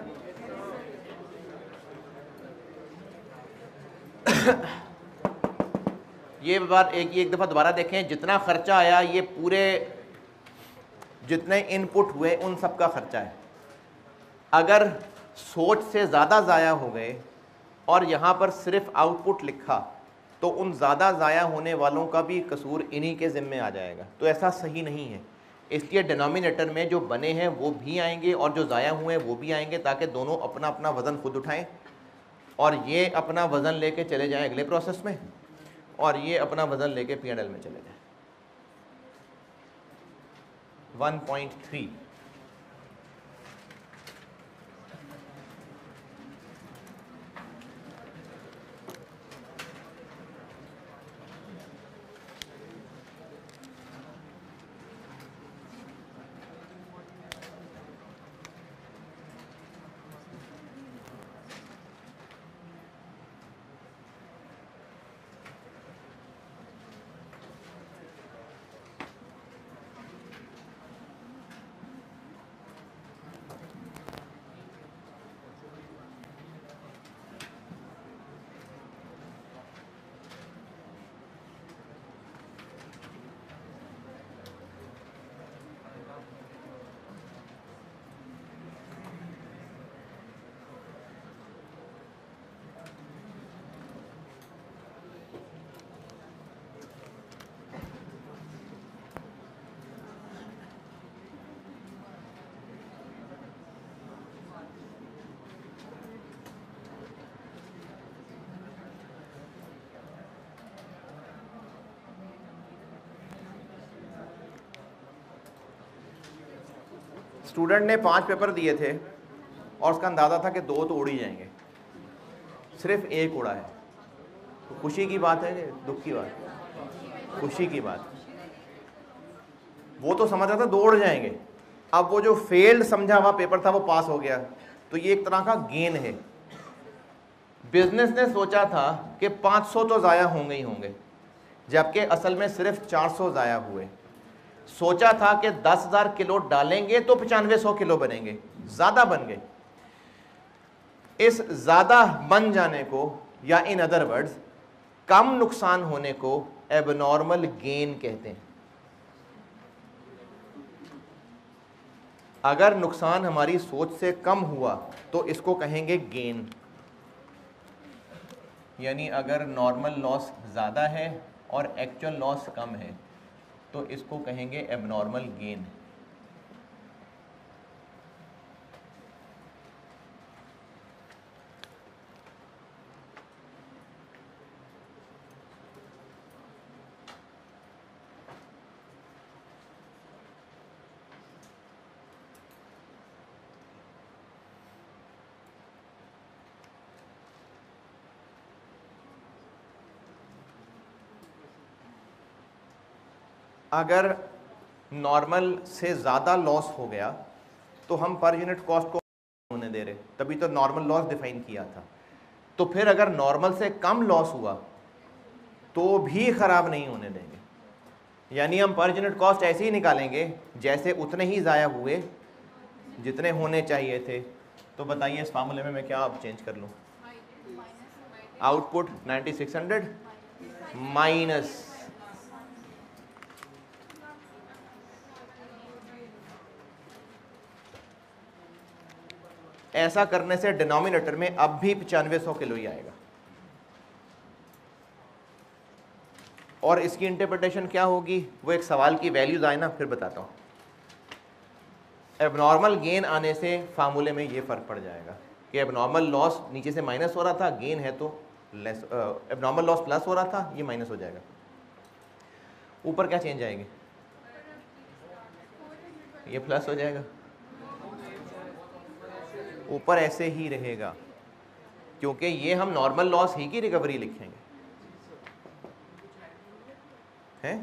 ये बात एक एक दफ़ा दोबारा देखें, जितना खर्चा आया ये पूरे जितने इनपुट हुए उन सब का खर्चा है। अगर सोच से ज़्यादा ज़ाया हो गए और यहाँ पर सिर्फ आउटपुट लिखा तो उन ज़्यादा ज़ाया होने वालों का भी कसूर इन्हीं के ज़िम्मे आ जाएगा, तो ऐसा सही नहीं है। इसलिए डिनोमिनेटर में जो बने हैं वो भी आएंगे और जो ज़ाया हुए हैं वो भी आएंगे, ताकि दोनों अपना अपना वज़न खुद उठाएं और ये अपना वज़न लेके चले जाएं अगले प्रोसेस में और ये अपना वज़न लेके पी एंड एल में चले जाएं। वन पॉइंट थ्री स्टूडेंट ने पांच पेपर दिए थे और उसका अंदाज़ा था कि दो तो उड़ ही जाएंगे, सिर्फ एक उड़ा है। तो खुशी की बात है कि दुख की बात? खुशी की बात। वो तो समझ रहा था दो उड़ जाएंगे, अब वो जो फेल्ड समझा हुआ पेपर था वो पास हो गया, तो ये एक तरह का गेन है। बिजनेस ने सोचा था कि पाँच सौ तो ज़ाया होंगे ही होंगे, जबकि असल में सिर्फ चार सौ ज़ाया हुए। सोचा था कि दस हज़ार किलो डालेंगे तो पचानवे सौ किलो बनेंगे, ज़्यादा बन गए। इस ज़्यादा बन जाने को या इन अदर वर्ड्स कम नुकसान होने को एबनॉर्मल गेन कहते हैं। अगर नुकसान हमारी सोच से कम हुआ तो इसको कहेंगे गेन, यानी अगर नॉर्मल लॉस ज़्यादा है और एक्चुअल लॉस कम है तो इसको कहेंगे एबनॉर्मल गेन। अगर नॉर्मल से ज़्यादा लॉस हो गया तो हम पर यूनिट कॉस्ट को होने दे रहे, तभी तो नॉर्मल लॉस डिफाइन किया था। तो फिर अगर नॉर्मल से कम लॉस हुआ तो भी ख़राब नहीं होने देंगे, यानी हम पर यूनिट कॉस्ट ऐसे ही निकालेंगे जैसे उतने ही ज़ाया हुए जितने होने चाहिए थे। तो बताइए इस फार्मूले में मैं क्या अब चेंज कर लूँ? Output ninety six hundred minus ऐसा करने से डिनोमिनेटर में अब भी पचानवे सौ किलो ही आएगा। और इसकी इंटरप्रिटेशन क्या होगी, वो एक सवाल की वैल्यूज आए ना, फिर बताता हूँ। एबनॉर्मल गेन आने से फार्मूले में ये फ़र्क पड़ जाएगा कि एबनॉर्मल लॉस नीचे से माइनस हो रहा था, गेन है तो लेस, एबनॉर्मल लॉस प्लस हो रहा था, ये माइनस हो जाएगा। ऊपर क्या चेंज आएंगे? ये प्लस हो जाएगा, ऊपर ऐसे ही रहेगा, क्योंकि ये हम नॉर्मल लॉस ही की रिकवरी लिखेंगे, हैं?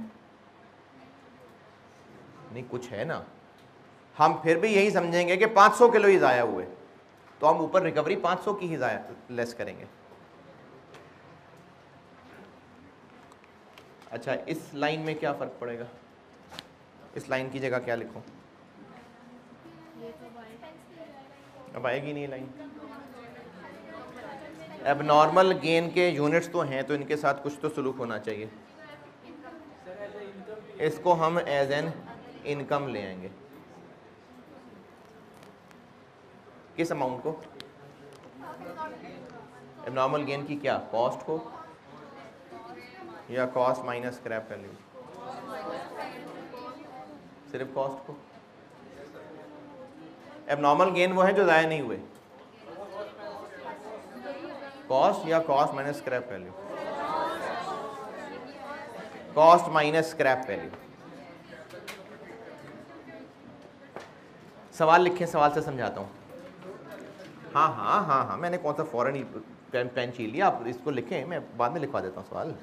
नहीं कुछ है ना, हम फिर भी यही समझेंगे कि पाँच सौ किलो ही ज़ाया हुए, तो हम ऊपर रिकवरी पाँच सौ की ही ज़ाया लेस करेंगे। अच्छा, इस लाइन में क्या फ़र्क पड़ेगा? इस लाइन की जगह क्या लिखूं? अब आएगी नहीं लाइन। अब नॉर्मल गेन के यूनिट्स तो हैं, तो इनके साथ कुछ तो सलूक होना चाहिए। इसको हम एज एन इनकम ले आएंगे। किस अमाउंट को? नॉर्मल गेन की क्या, कॉस्ट को या कॉस्ट माइनस स्क्रैप वैल्यू? सिर्फ कॉस्ट को। अब नॉर्मल गेन वो है जो ज़ाया नहीं हुए, कॉस्ट या cost minus scrap value? Cost minus scrap value. सवाल लिखें, सवाल से समझाता हूँ। हाँ हाँ हाँ हाँ मैंने कौन सा फौरन पेन पेन छीन लिया, आप इसको लिखें, मैं बाद में लिखवा देता हूँ सवाल।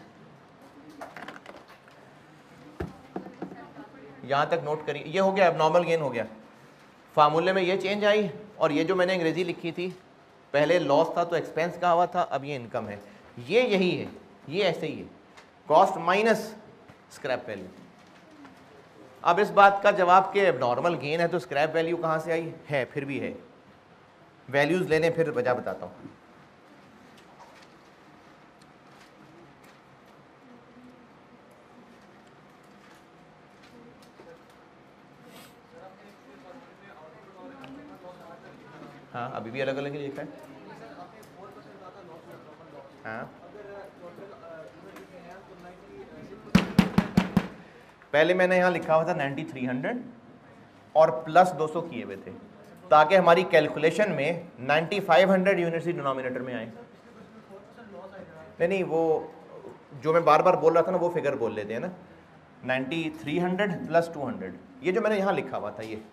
यहाँ तक नोट करिए, ये हो गया, अब नॉर्मल गेन हो गया। फार्मूले में ये चेंज आई, और ये जो मैंने अंग्रेजी लिखी थी, पहले लॉस था तो एक्सपेंस का हुआ था, अब ये इनकम है। ये यही है, ये ऐसे ही है, कॉस्ट माइनस स्क्रैप वैल्यू। अब इस बात का जवाब कि नॉर्मल गेन है तो स्क्रैप वैल्यू कहाँ से आई है? फिर भी है, वैल्यूज लेने, फिर वजह बताता हूँ। हाँ अभी भी अलग अलग ही लिखा है। हाँ पहले मैंने यहाँ लिखा हुआ था नाइन्टी थ्री हंड्रेड और प्लस दो सौ किए हुए थे, ताकि हमारी कैलकुलेशन में नाइन्टी फाइव हंड्रेड यूनिट्स ही डिनोमिनेटर में आए। नहीं नहीं वो जो मैं बार बार बोल रहा था ना, वो फिगर बोल लेते हैं ना, ninety three hundred plus two hundred, ये जो मैंने यहाँ लिखा हुआ था, ये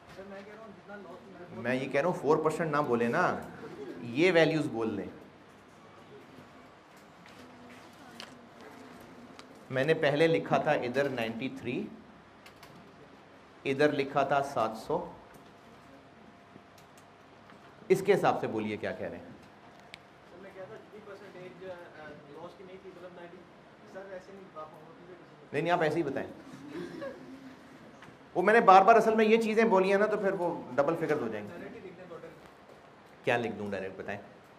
मैं ये कह रहा हूँ फोर परसेंट ना बोले ना, ये वैल्यूज बोल लें। मैंने पहले लिखा था इधर नाइन्टी थ्री, इधर लिखा था सेवन हंड्रेड, इसके हिसाब से बोलिए क्या कह रहे हैं। नहीं नहीं आप ऐसे ही बताएं, वो मैंने बार बार असल में ये चीज़ें बोली हैं ना, तो फिर वो डबल फिगर हो जाएंगे। क्या लिख दूं डायरेक्ट, बताएं।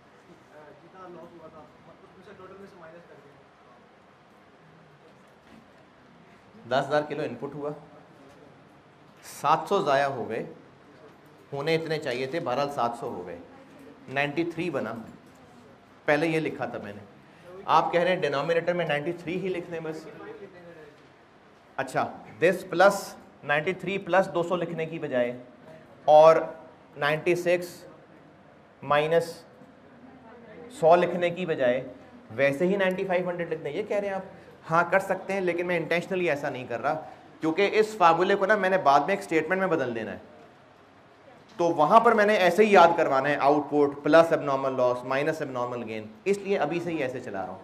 दस हज़ार किलो इनपुट हुआ, सात सौ ज़ाया हो गए, होने इतने चाहिए थे, बहरहाल सात सौ हो गए, नाइन्टी थ्री बना। पहले ये लिखा था मैंने, आप कह रहे हैं डिनोमिनेटर में नाइन्टी थ्री ही लिख दें बस। अच्छा, this plus ninety three plus दो सौ लिखने की बजाय, और नाइन्टी सिक्स माइनस सौ लिखने की बजाय वैसे ही नाइन्टी फाइव हंड्रेड लिख दें, ये कह रहे हैं आप? हाँ कर सकते हैं, लेकिन मैं इंटेंशनली ऐसा नहीं कर रहा, क्योंकि इस फार्मूले को ना मैंने बाद में एक स्टेटमेंट में बदल देना है, तो वहां पर मैंने ऐसे ही याद करवाना है, output plus abnormal loss minus abnormal gain, इसलिए अभी से ही ऐसे चला रहा हूं।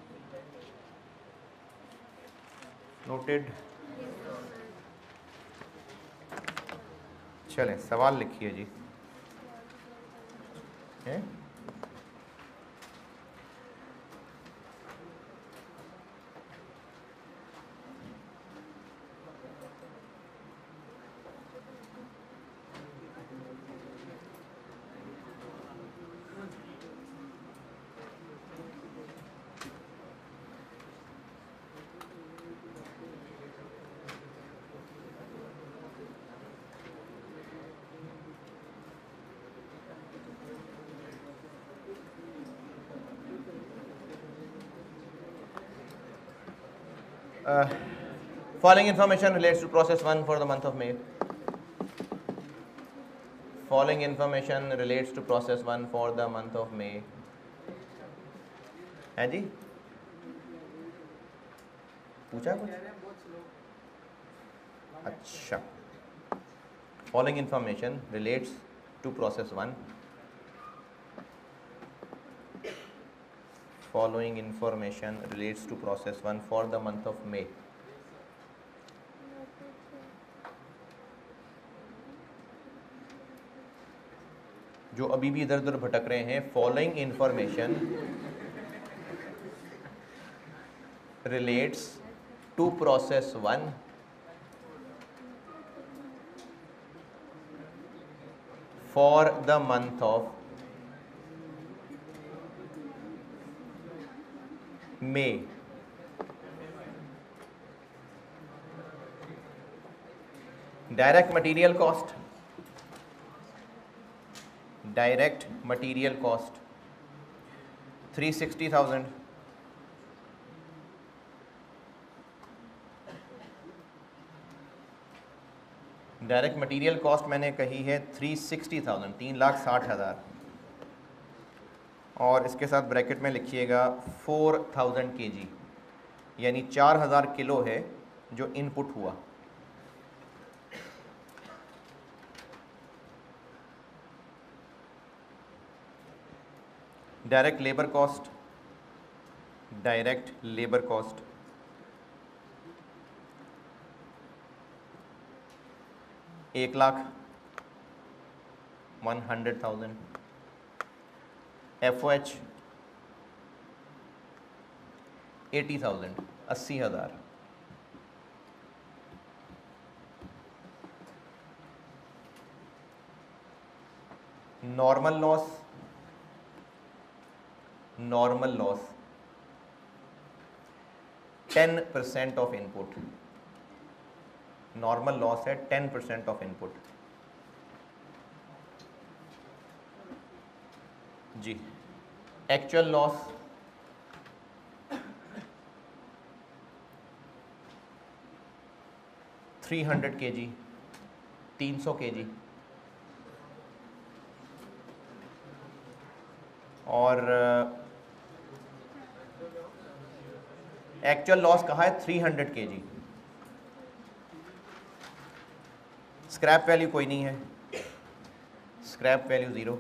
नोटेड? चलें सवाल लिखिए जी। है? Uh, following information relates to process one for the month of May. Following information relates to process one for the month of May. है जी? पूछा कुछ? अच्छा. Following information relates to process one. Following information relates to process one for the month of May. जो अभी भी इधर उधर भटक रहे हैं, following information relates to process one for the month of May. Direct material cost, direct material cost three sixty thousand. Direct material cost मैंने कही है थ्री सिक्सटी थाउजेंड, तीन लाख साठ हज़ार, और इसके साथ ब्रैकेट में लिखिएगा फोर थाउजेंड के जी, यानी चार हज़ार किलो है जो इनपुट हुआ। Direct labour cost, direct labour cost एक lakh one hundred thousand. F O H eighty thousand, अस्सी हज़ार। Normal loss, normal loss ten percent of input, normal loss है टेन परसेंट ऑफ इनपुट। जी, actual loss three hundred K G, तीन सौ के जी, और actual loss कहा है थ्री हंड्रेड के जी। स्क्रैप वैल्यू कोई नहीं है, स्क्रैप वैल्यू ज़ीरो।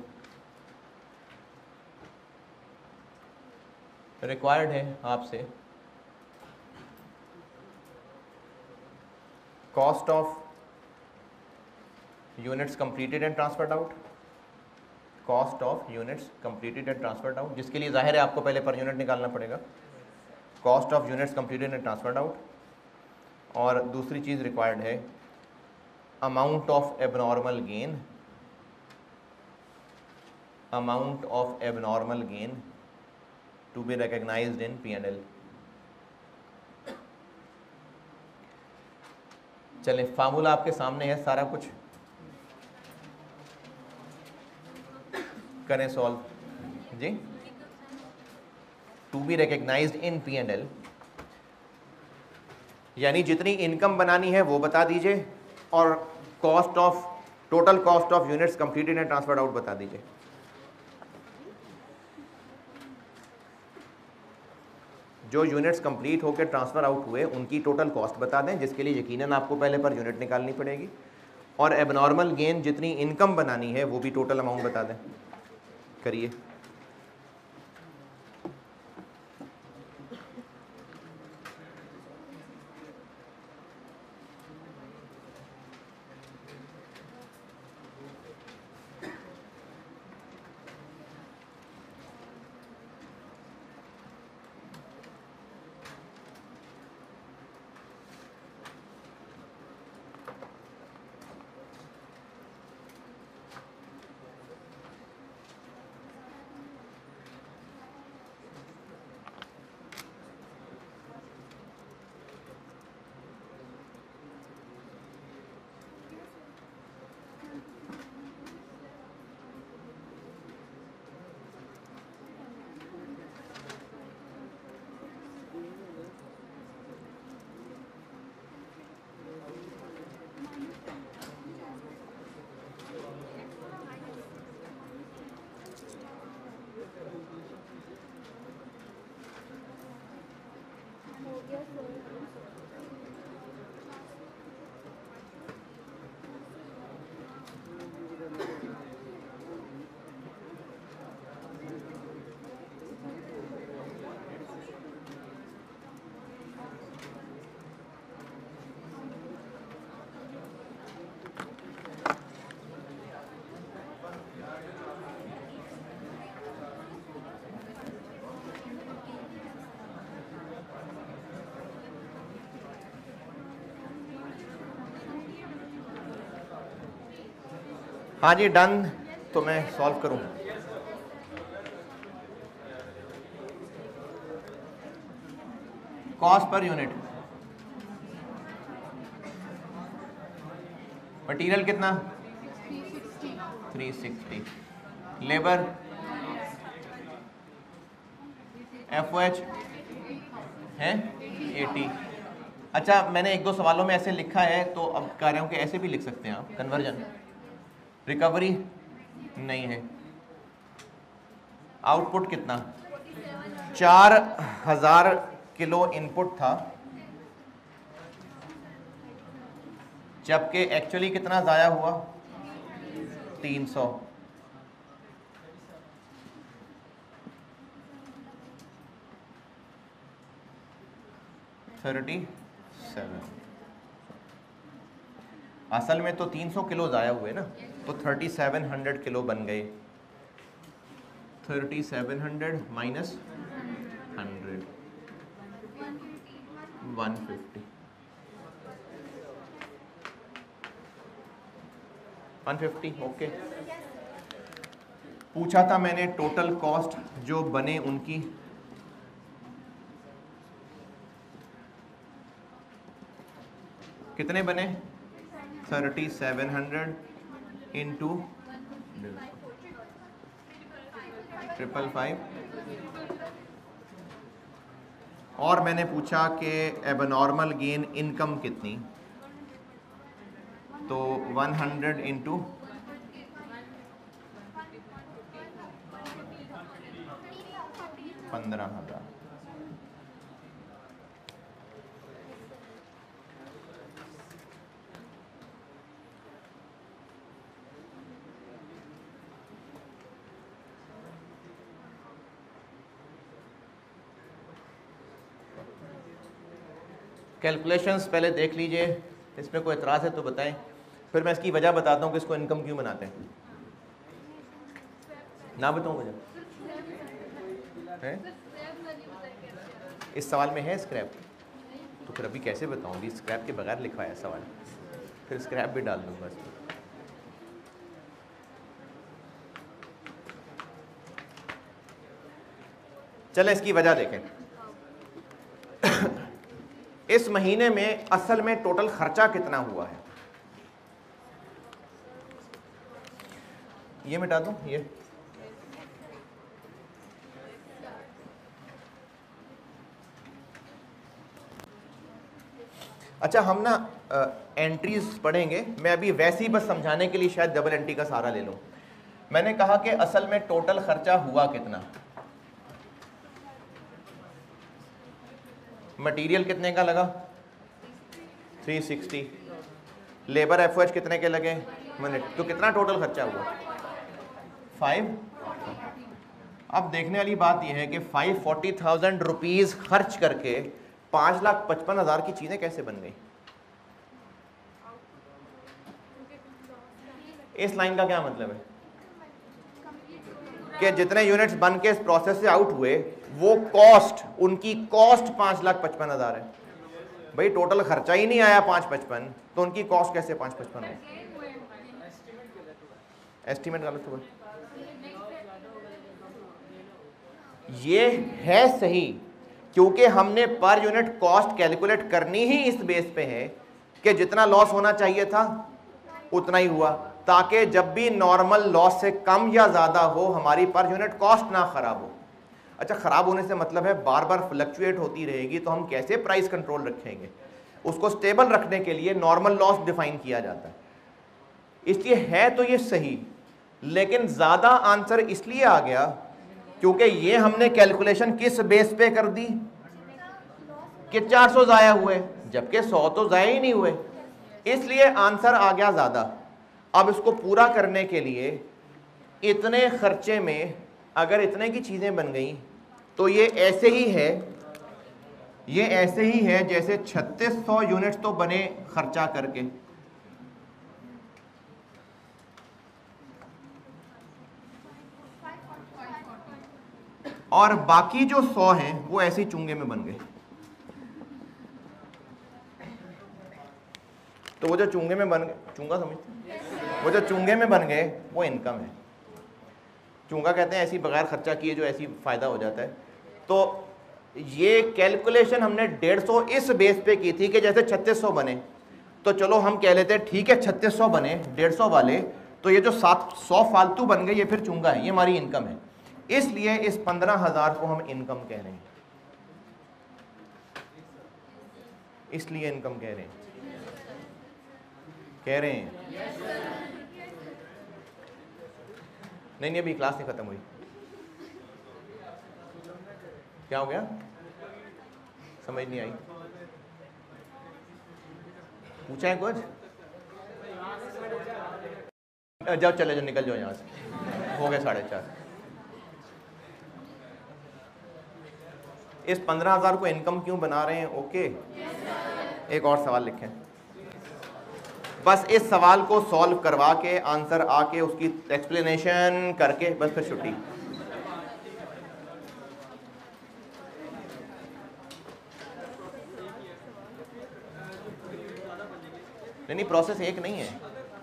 रिक्वायर्ड है आपसे cost of units completed and transferred out, cost of units completed and transferred out, जिसके लिए जाहिर है आपको पहले पर यूनिट निकालना पड़ेगा, cost of units completed and transferred out. और दूसरी चीज़ रिक्वायर्ड है amount of abnormal gain, amount of abnormal gain to be recognized in P and L। चलें, फार्मूला आपके सामने है, सारा कुछ करें सॉल्व जी। To be recognised in P and L, यानी जितनी इनकम बनानी है वो बता दीजिए, और cost of, total cost of units completed and transferred out बता दीजिए। जो यूनिट्स कंप्लीट होकर ट्रांसफर आउट हुए उनकी टोटल कॉस्ट बता दें, जिसके लिए यकीनन आपको पहले पर यूनिट निकालनी पड़ेगी, और एबनॉर्मल गेन जितनी इनकम बनानी है वो भी टोटल अमाउंट बता दें। करिए। हाँ जी, डन। तो मैं सॉल्व करूं। कॉस्ट पर यूनिट, मटेरियल कितना three sixty, labour F O H है एटी। अच्छा मैंने एक दो सवालों में ऐसे लिखा है तो अब कह रहे हूँ कि ऐसे भी लिख सकते हैं आप, कन्वर्जन। रिकवरी नहीं है। आउटपुट कितना, चार हजार किलो इनपुट था, जबकि एक्चुअली कितना ज़ाया हुआ, तीन सौ। थर्टी सेवन, असल में तो तीन सौ किलो ज़ाया हुए ना, तो थर्टी सेवन हंड्रेड किलो बन गए। Thirty seven hundred minus hundred, one fifty, one fifty. Okay, पूछा था मैंने टोटल कॉस्ट जो बने उनकी, कितने बने, thirty seven hundred into triple five. और मैंने पूछा कि एबनॉर्मल गेन इनकम कितनी, तो वन हंड्रेड इंटू पंद्रह हजार। कैलकुलेशंस पहले देख लीजिए, इसमें कोई एतराज़ है तो बताएं, फिर मैं इसकी वजह बताता हूँ कि इसको इनकम क्यों बनाते हैं। ना बताऊँ वजह है? इस सवाल में है स्क्रैप, तो फिर अभी कैसे बताऊँ, भी स्क्रैप के बगैर लिखा है सवाल, फिर स्क्रैप भी डाल दूँगा इसमें। चलें इसकी वजह देखें। इस महीने में असल में टोटल खर्चा कितना हुआ है, ये मिटा दूं ये। अच्छा हम ना एंट्रीज पढ़ेंगे, मैं अभी वैसे ही बस समझाने के लिए शायद डबल एंट्री का सहारा ले लूं। मैंने कहा कि असल में टोटल खर्चा हुआ कितना, मटेरियल कितने का लगा, three sixty, labour F O H कितने के लगे, मिनट, तो कितना टोटल खर्चा हुआ, फाइव। अब देखने वाली बात यह है कि फाइव फोर्टी थाउजेंड रुपीज खर्च करके पांच लाख पचपन हजार की चीजें कैसे बन गई। इस लाइन का क्या मतलब है कि जितने यूनिट्स बन के इस प्रोसेस से आउट हुए वो कॉस्ट, उनकी कॉस्ट पांच लाख पचपन हजार है। भाई टोटल खर्चा ही नहीं आया पांच पचपन, तो उनकी कॉस्ट कैसे पांच पचपन है। एस्टीमेट गलत हुआ, ये है सही, क्योंकि हमने पर यूनिट कॉस्ट कैलकुलेट करनी ही इस बेस पे है कि जितना लॉस होना चाहिए था उतना ही हुआ, ताकि जब भी नॉर्मल लॉस से कम या ज्यादा हो हमारी पर यूनिट कॉस्ट ना खराब हो। अच्छा, खराब होने से मतलब है बार बार फ्लक्चुएट होती रहेगी, तो हम कैसे प्राइस कंट्रोल रखेंगे। उसको स्टेबल रखने के लिए नॉर्मल लॉस डिफाइन किया जाता है। इसलिए है तो ये सही, लेकिन ज्यादा आंसर इसलिए आ गया क्योंकि ये हमने कैलकुलेशन किस बेस पे कर दी कि चार सौ जाया हुए, जबकि सौ तो जाया ही नहीं हुए, इसलिए आंसर आ गया ज्यादा। अब इसको पूरा करने के लिए इतने खर्चे में अगर इतने की चीजें बन गई तो ये ऐसे ही है, ये ऐसे ही है जैसे छत्तीस सौ यूनिट्स तो बने खर्चा करके, और बाकी जो सौ हैं वो ऐसे ही चुंगे में बन गए। तो वो जो चुंगे में बन गए, चुंगा समझते, वो जो चुंगे में बन गए वो इनकम है। चूंगा कहते हैं ऐसी बगैर खर्चा किए जो ऐसी फ़ायदा हो जाता है। तो ये कैलकुलेशन हमने डेढ़ सौ इस बेस पे की थी कि जैसे छत्तीस सौ बने, तो चलो हम कह लेते हैं ठीक है छत्तीस सौ बने डेढ़ सौ वाले, तो ये जो सात सौ फालतू बन गए ये फिर चूंगा है, ये हमारी इनकम है, इसलिए इस पंद्रह हजार को हम इनकम कह रहे हैं, इसलिए इनकम कह रहे हैं कह रहे हैं नहीं नहीं अभी क्लास नहीं खत्म हुई। क्या हो गया, समझ नहीं आई, पूछा है कुछ? जाओ चले जाओ, निकल जाओ यहाँ से, हो गए साढ़े चार। इस पंद्रह हजार को इनकम क्यों बना रहे हैं? ओके, एक और सवाल लिखें, बस इस सवाल को सॉल्व करवा के आंसर आके उसकी एक्सप्लेनेशन करके बस फिर छुट्टी। नहीं नहीं प्रोसेस एक नहीं है।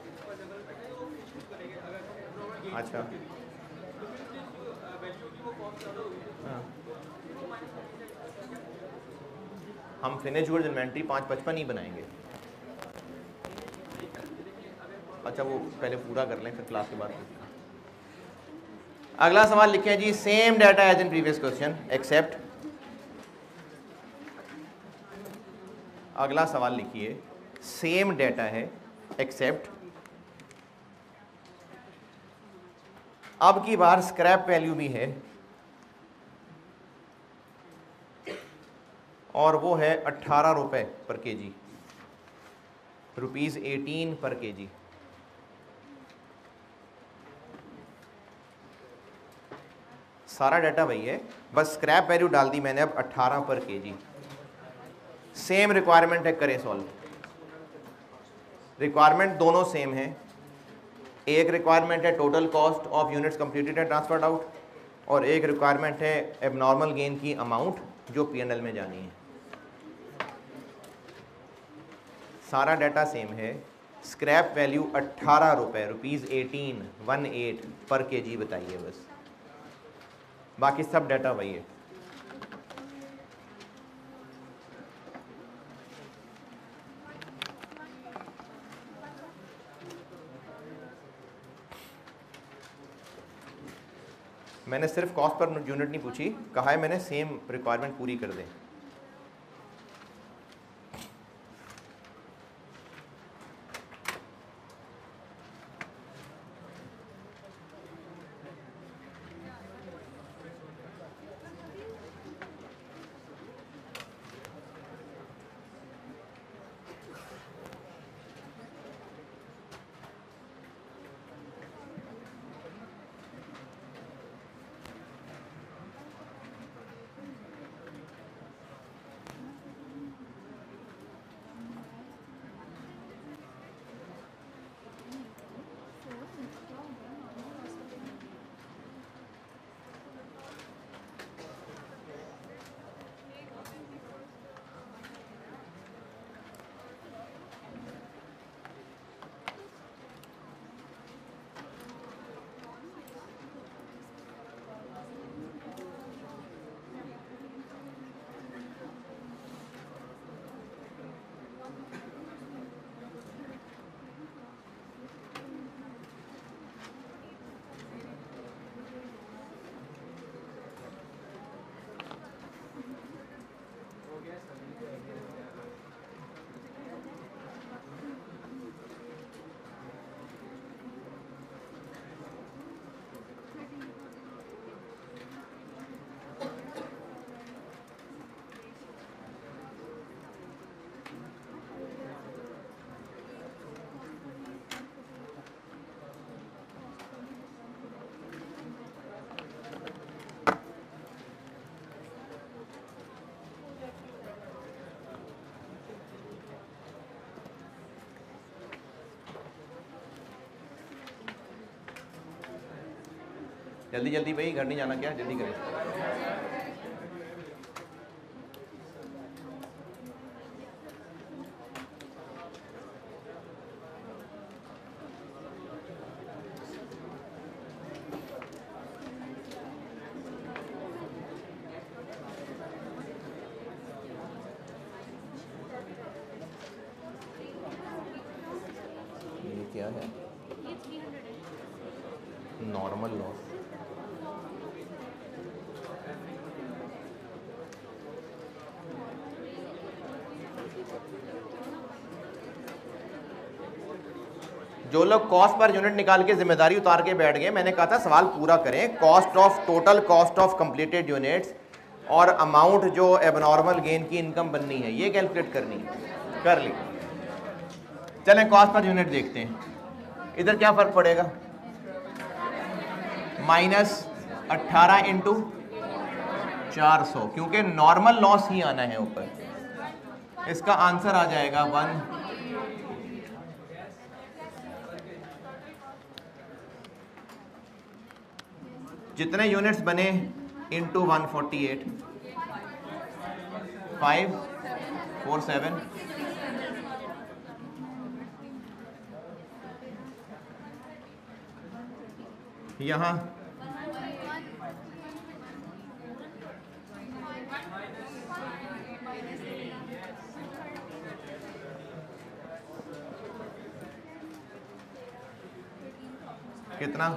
अच्छा हाँ। हम फिनिश गुड्स इन्वेंट्री पाँच पचपन ही बनाएंगे। अच्छा वो पहले पूरा कर लें फिर क्लास के बाद। अगला सवाल लिखे हैं जी, same data as in previous question except. अगला सवाल लिखिए, सेम डाटा है एक्सेप्ट अब की बार स्क्रैप वैल्यू भी है और वो है अट्ठारह रुपए पर kg, rupees eighteen per kg. सारा डाटा वही है, बस स्क्रैप वैल्यू डाल दी मैंने अब अट्ठारह पर केजी। सेम रिक्वायरमेंट है, करें सॉल्व। रिक्वायरमेंट दोनों सेम है, एक रिक्वायरमेंट है total cost of units completed and transferred out और एक रिक्वायरमेंट है एबनॉर्मल गेन की अमाउंट जो पी एन एल में जानी है। सारा डाटा सेम है, स्क्रैप वैल्यू अट्ठारह रुपये रुपीज़ एटीन वन एट पर के जी बताइए बस, बाकी सब डाटा वही है। मैंने सिर्फ कॉस्ट पर यूनिट नहीं पूछी, कहा है मैंने सेम रिक्वायरमेंट पूरी कर दें। जल्दी जल्दी भाई, घर नहीं जाना क्या, जल्दी करें। क्या है? ये थ्री हंड्रेड है। नॉर्मल लॉस जो लोग कॉस्ट पर यूनिट निकाल के जिम्मेदारी उतार के बैठ गए, मैंने कहा था सवाल पूरा करें। Cost of total cost of completed units और अमाउंट जो एबनॉर्मल गेन की इनकम बननी है ये कैलकुलेट करनी है, कर ली। चलें कॉस्ट पर यूनिट देखते हैं। इधर क्या फर्क पड़ेगा? माइनस अट्ठारह इंटू चार सौ, क्योंकि नॉर्मल लॉस ही आना है ऊपर। इसका आंसर आ जाएगा वन जितने यूनिट्स बने into one forty eight, five four seven, यहाँ कितना?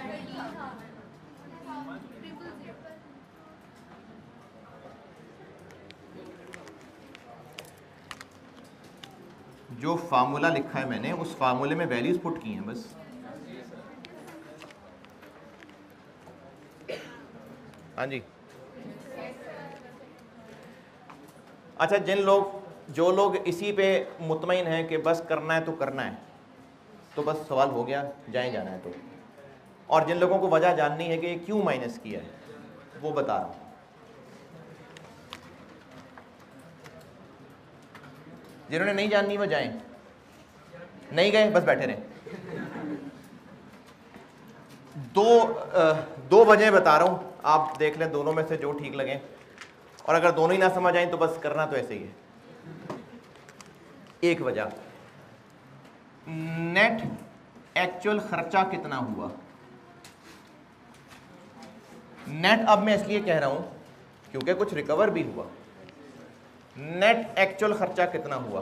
जो फार्मूला लिखा है मैंने उस फार्मूले में वैल्यूज पुट की हैं बस। हाँ जी। अच्छा, जिन लोग जो लोग इसी पे मुतमईन हैं कि बस करना है तो करना है, तो बस सवाल हो गया, जाए जाना है तो। और जिन लोगों को वजह जाननी है कि क्यों माइनस किया है वो बता रहा हूँ। जिन्होंने नहीं जाननी वो जाएं, नहीं गए बस बैठे रहें। दो आ, दो वजह बता रहा हूँ, आप देख लें दोनों में से जो ठीक लगे। और अगर दोनों ही ना समझ आए तो बस करना तो ऐसे ही है। एक वजह, नेट एक्चुअल खर्चा कितना हुआ। नेट अब मैं इसलिए कह रहा हूं क्योंकि कुछ रिकवर भी हुआ। नेट एक्चुअल खर्चा कितना हुआ?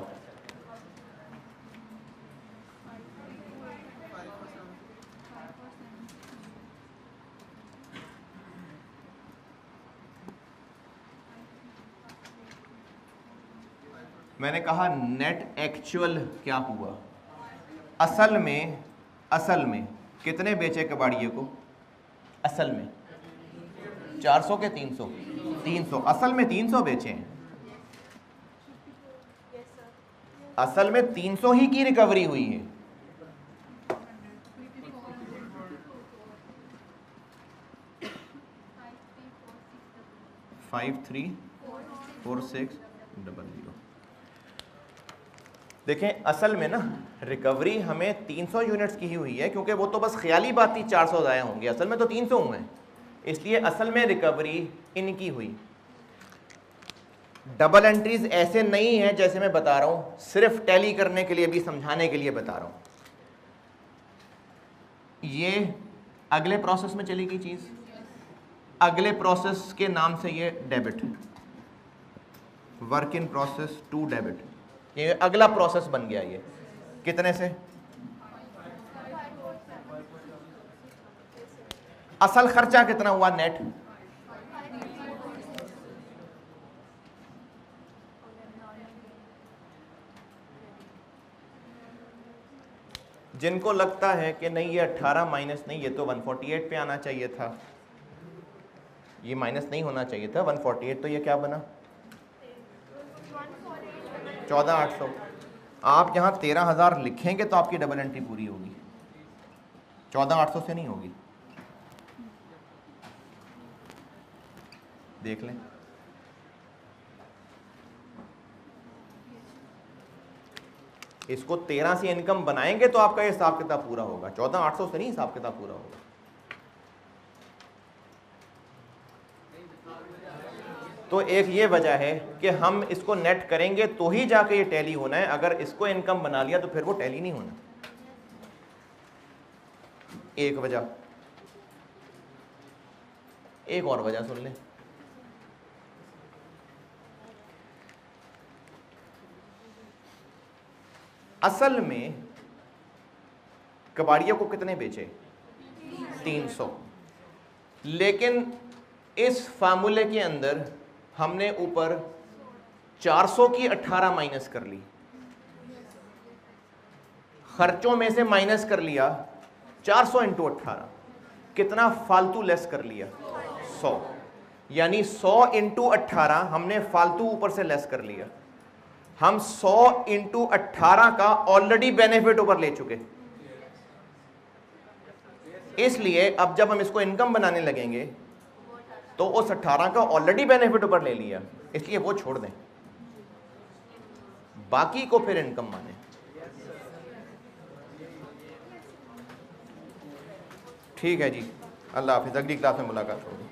मैंने कहा नेट एक्चुअल क्या हुआ। असल में असल में कितने बेचे कबाड़िए को? असल में चार सौ के तीन सौ? तीन सौ। असल में तीन सौ बेचे हैं। असल में तीन सौ ही की रिकवरी हुई है। Five three four six double zero. देखें असल में ना रिकवरी हमें तीन सौ यूनिट्स की ही हुई है, क्योंकि वो तो बस ख्याली बात थी चार सौ ज़ाया होंगे, असल में तो तीन सौ हुए हैं, इसलिए असल में रिकवरी इनकी हुई। डबल एंट्रीज ऐसे नहीं है जैसे मैं बता रहा हूं, सिर्फ टैली करने के लिए भी, समझाने के लिए बता रहा हूं। ये अगले प्रोसेस में चलेगी चीज। अगले प्रोसेस के नाम से ये debit, work in process to debit, ये अगला प्रोसेस बन गया। ये कितने से? असल खर्चा कितना हुआ नेट? जिनको लगता है कि नहीं ये अट्ठारह माइनस नहीं, ये तो एक सौ अड़तालीस पे आना चाहिए था, ये माइनस नहीं होना चाहिए था, एक सौ अड़तालीस, तो ये क्या बना? चौदह आठ सौ। आप यहाँ तेरह हजार लिखेंगे तो आपकी डबल एंट्री पूरी होगी, चौदह आठ सौ से नहीं होगी। देख लें। इसको तेरह से इनकम बनाएंगे तो आपका ये हिसाब किताब पूरा होगा, चौदह आठ सौ से नहीं हिसाब किताब पूरा होगा। तो एक ये वजह है कि हम इसको नेट करेंगे तो ही जाके ये टैली होना है, अगर इसको इनकम बना लिया तो फिर वो टैली नहीं होना। एक वजह। एक और वजह सुन लें। असल में कबाड़िया को कितने बेचे? तीन सौ। लेकिन इस फार्मूले के अंदर हमने ऊपर चार सौ की अट्ठारह माइनस कर ली, खर्चों में से माइनस कर लिया चार सौ इंटू अट्ठारह, कितना फालतू लेस कर लिया? सौ। यानी सौ इंटू अट्ठारह हमने फालतू ऊपर से लेस कर लिया। हम सौ इंटू अट्ठारह का ऑलरेडी बेनिफिट ऊपर ले चुके, इसलिए अब जब हम इसको इनकम बनाने लगेंगे तो उस अट्ठारह का ऑलरेडी बेनिफिट ऊपर ले लिया, इसलिए वो छोड़ दें, बाकी को फिर इनकम माने। ठीक है जी, अल्लाह हाफिज़, अगली क्लास में मुलाकात होगी।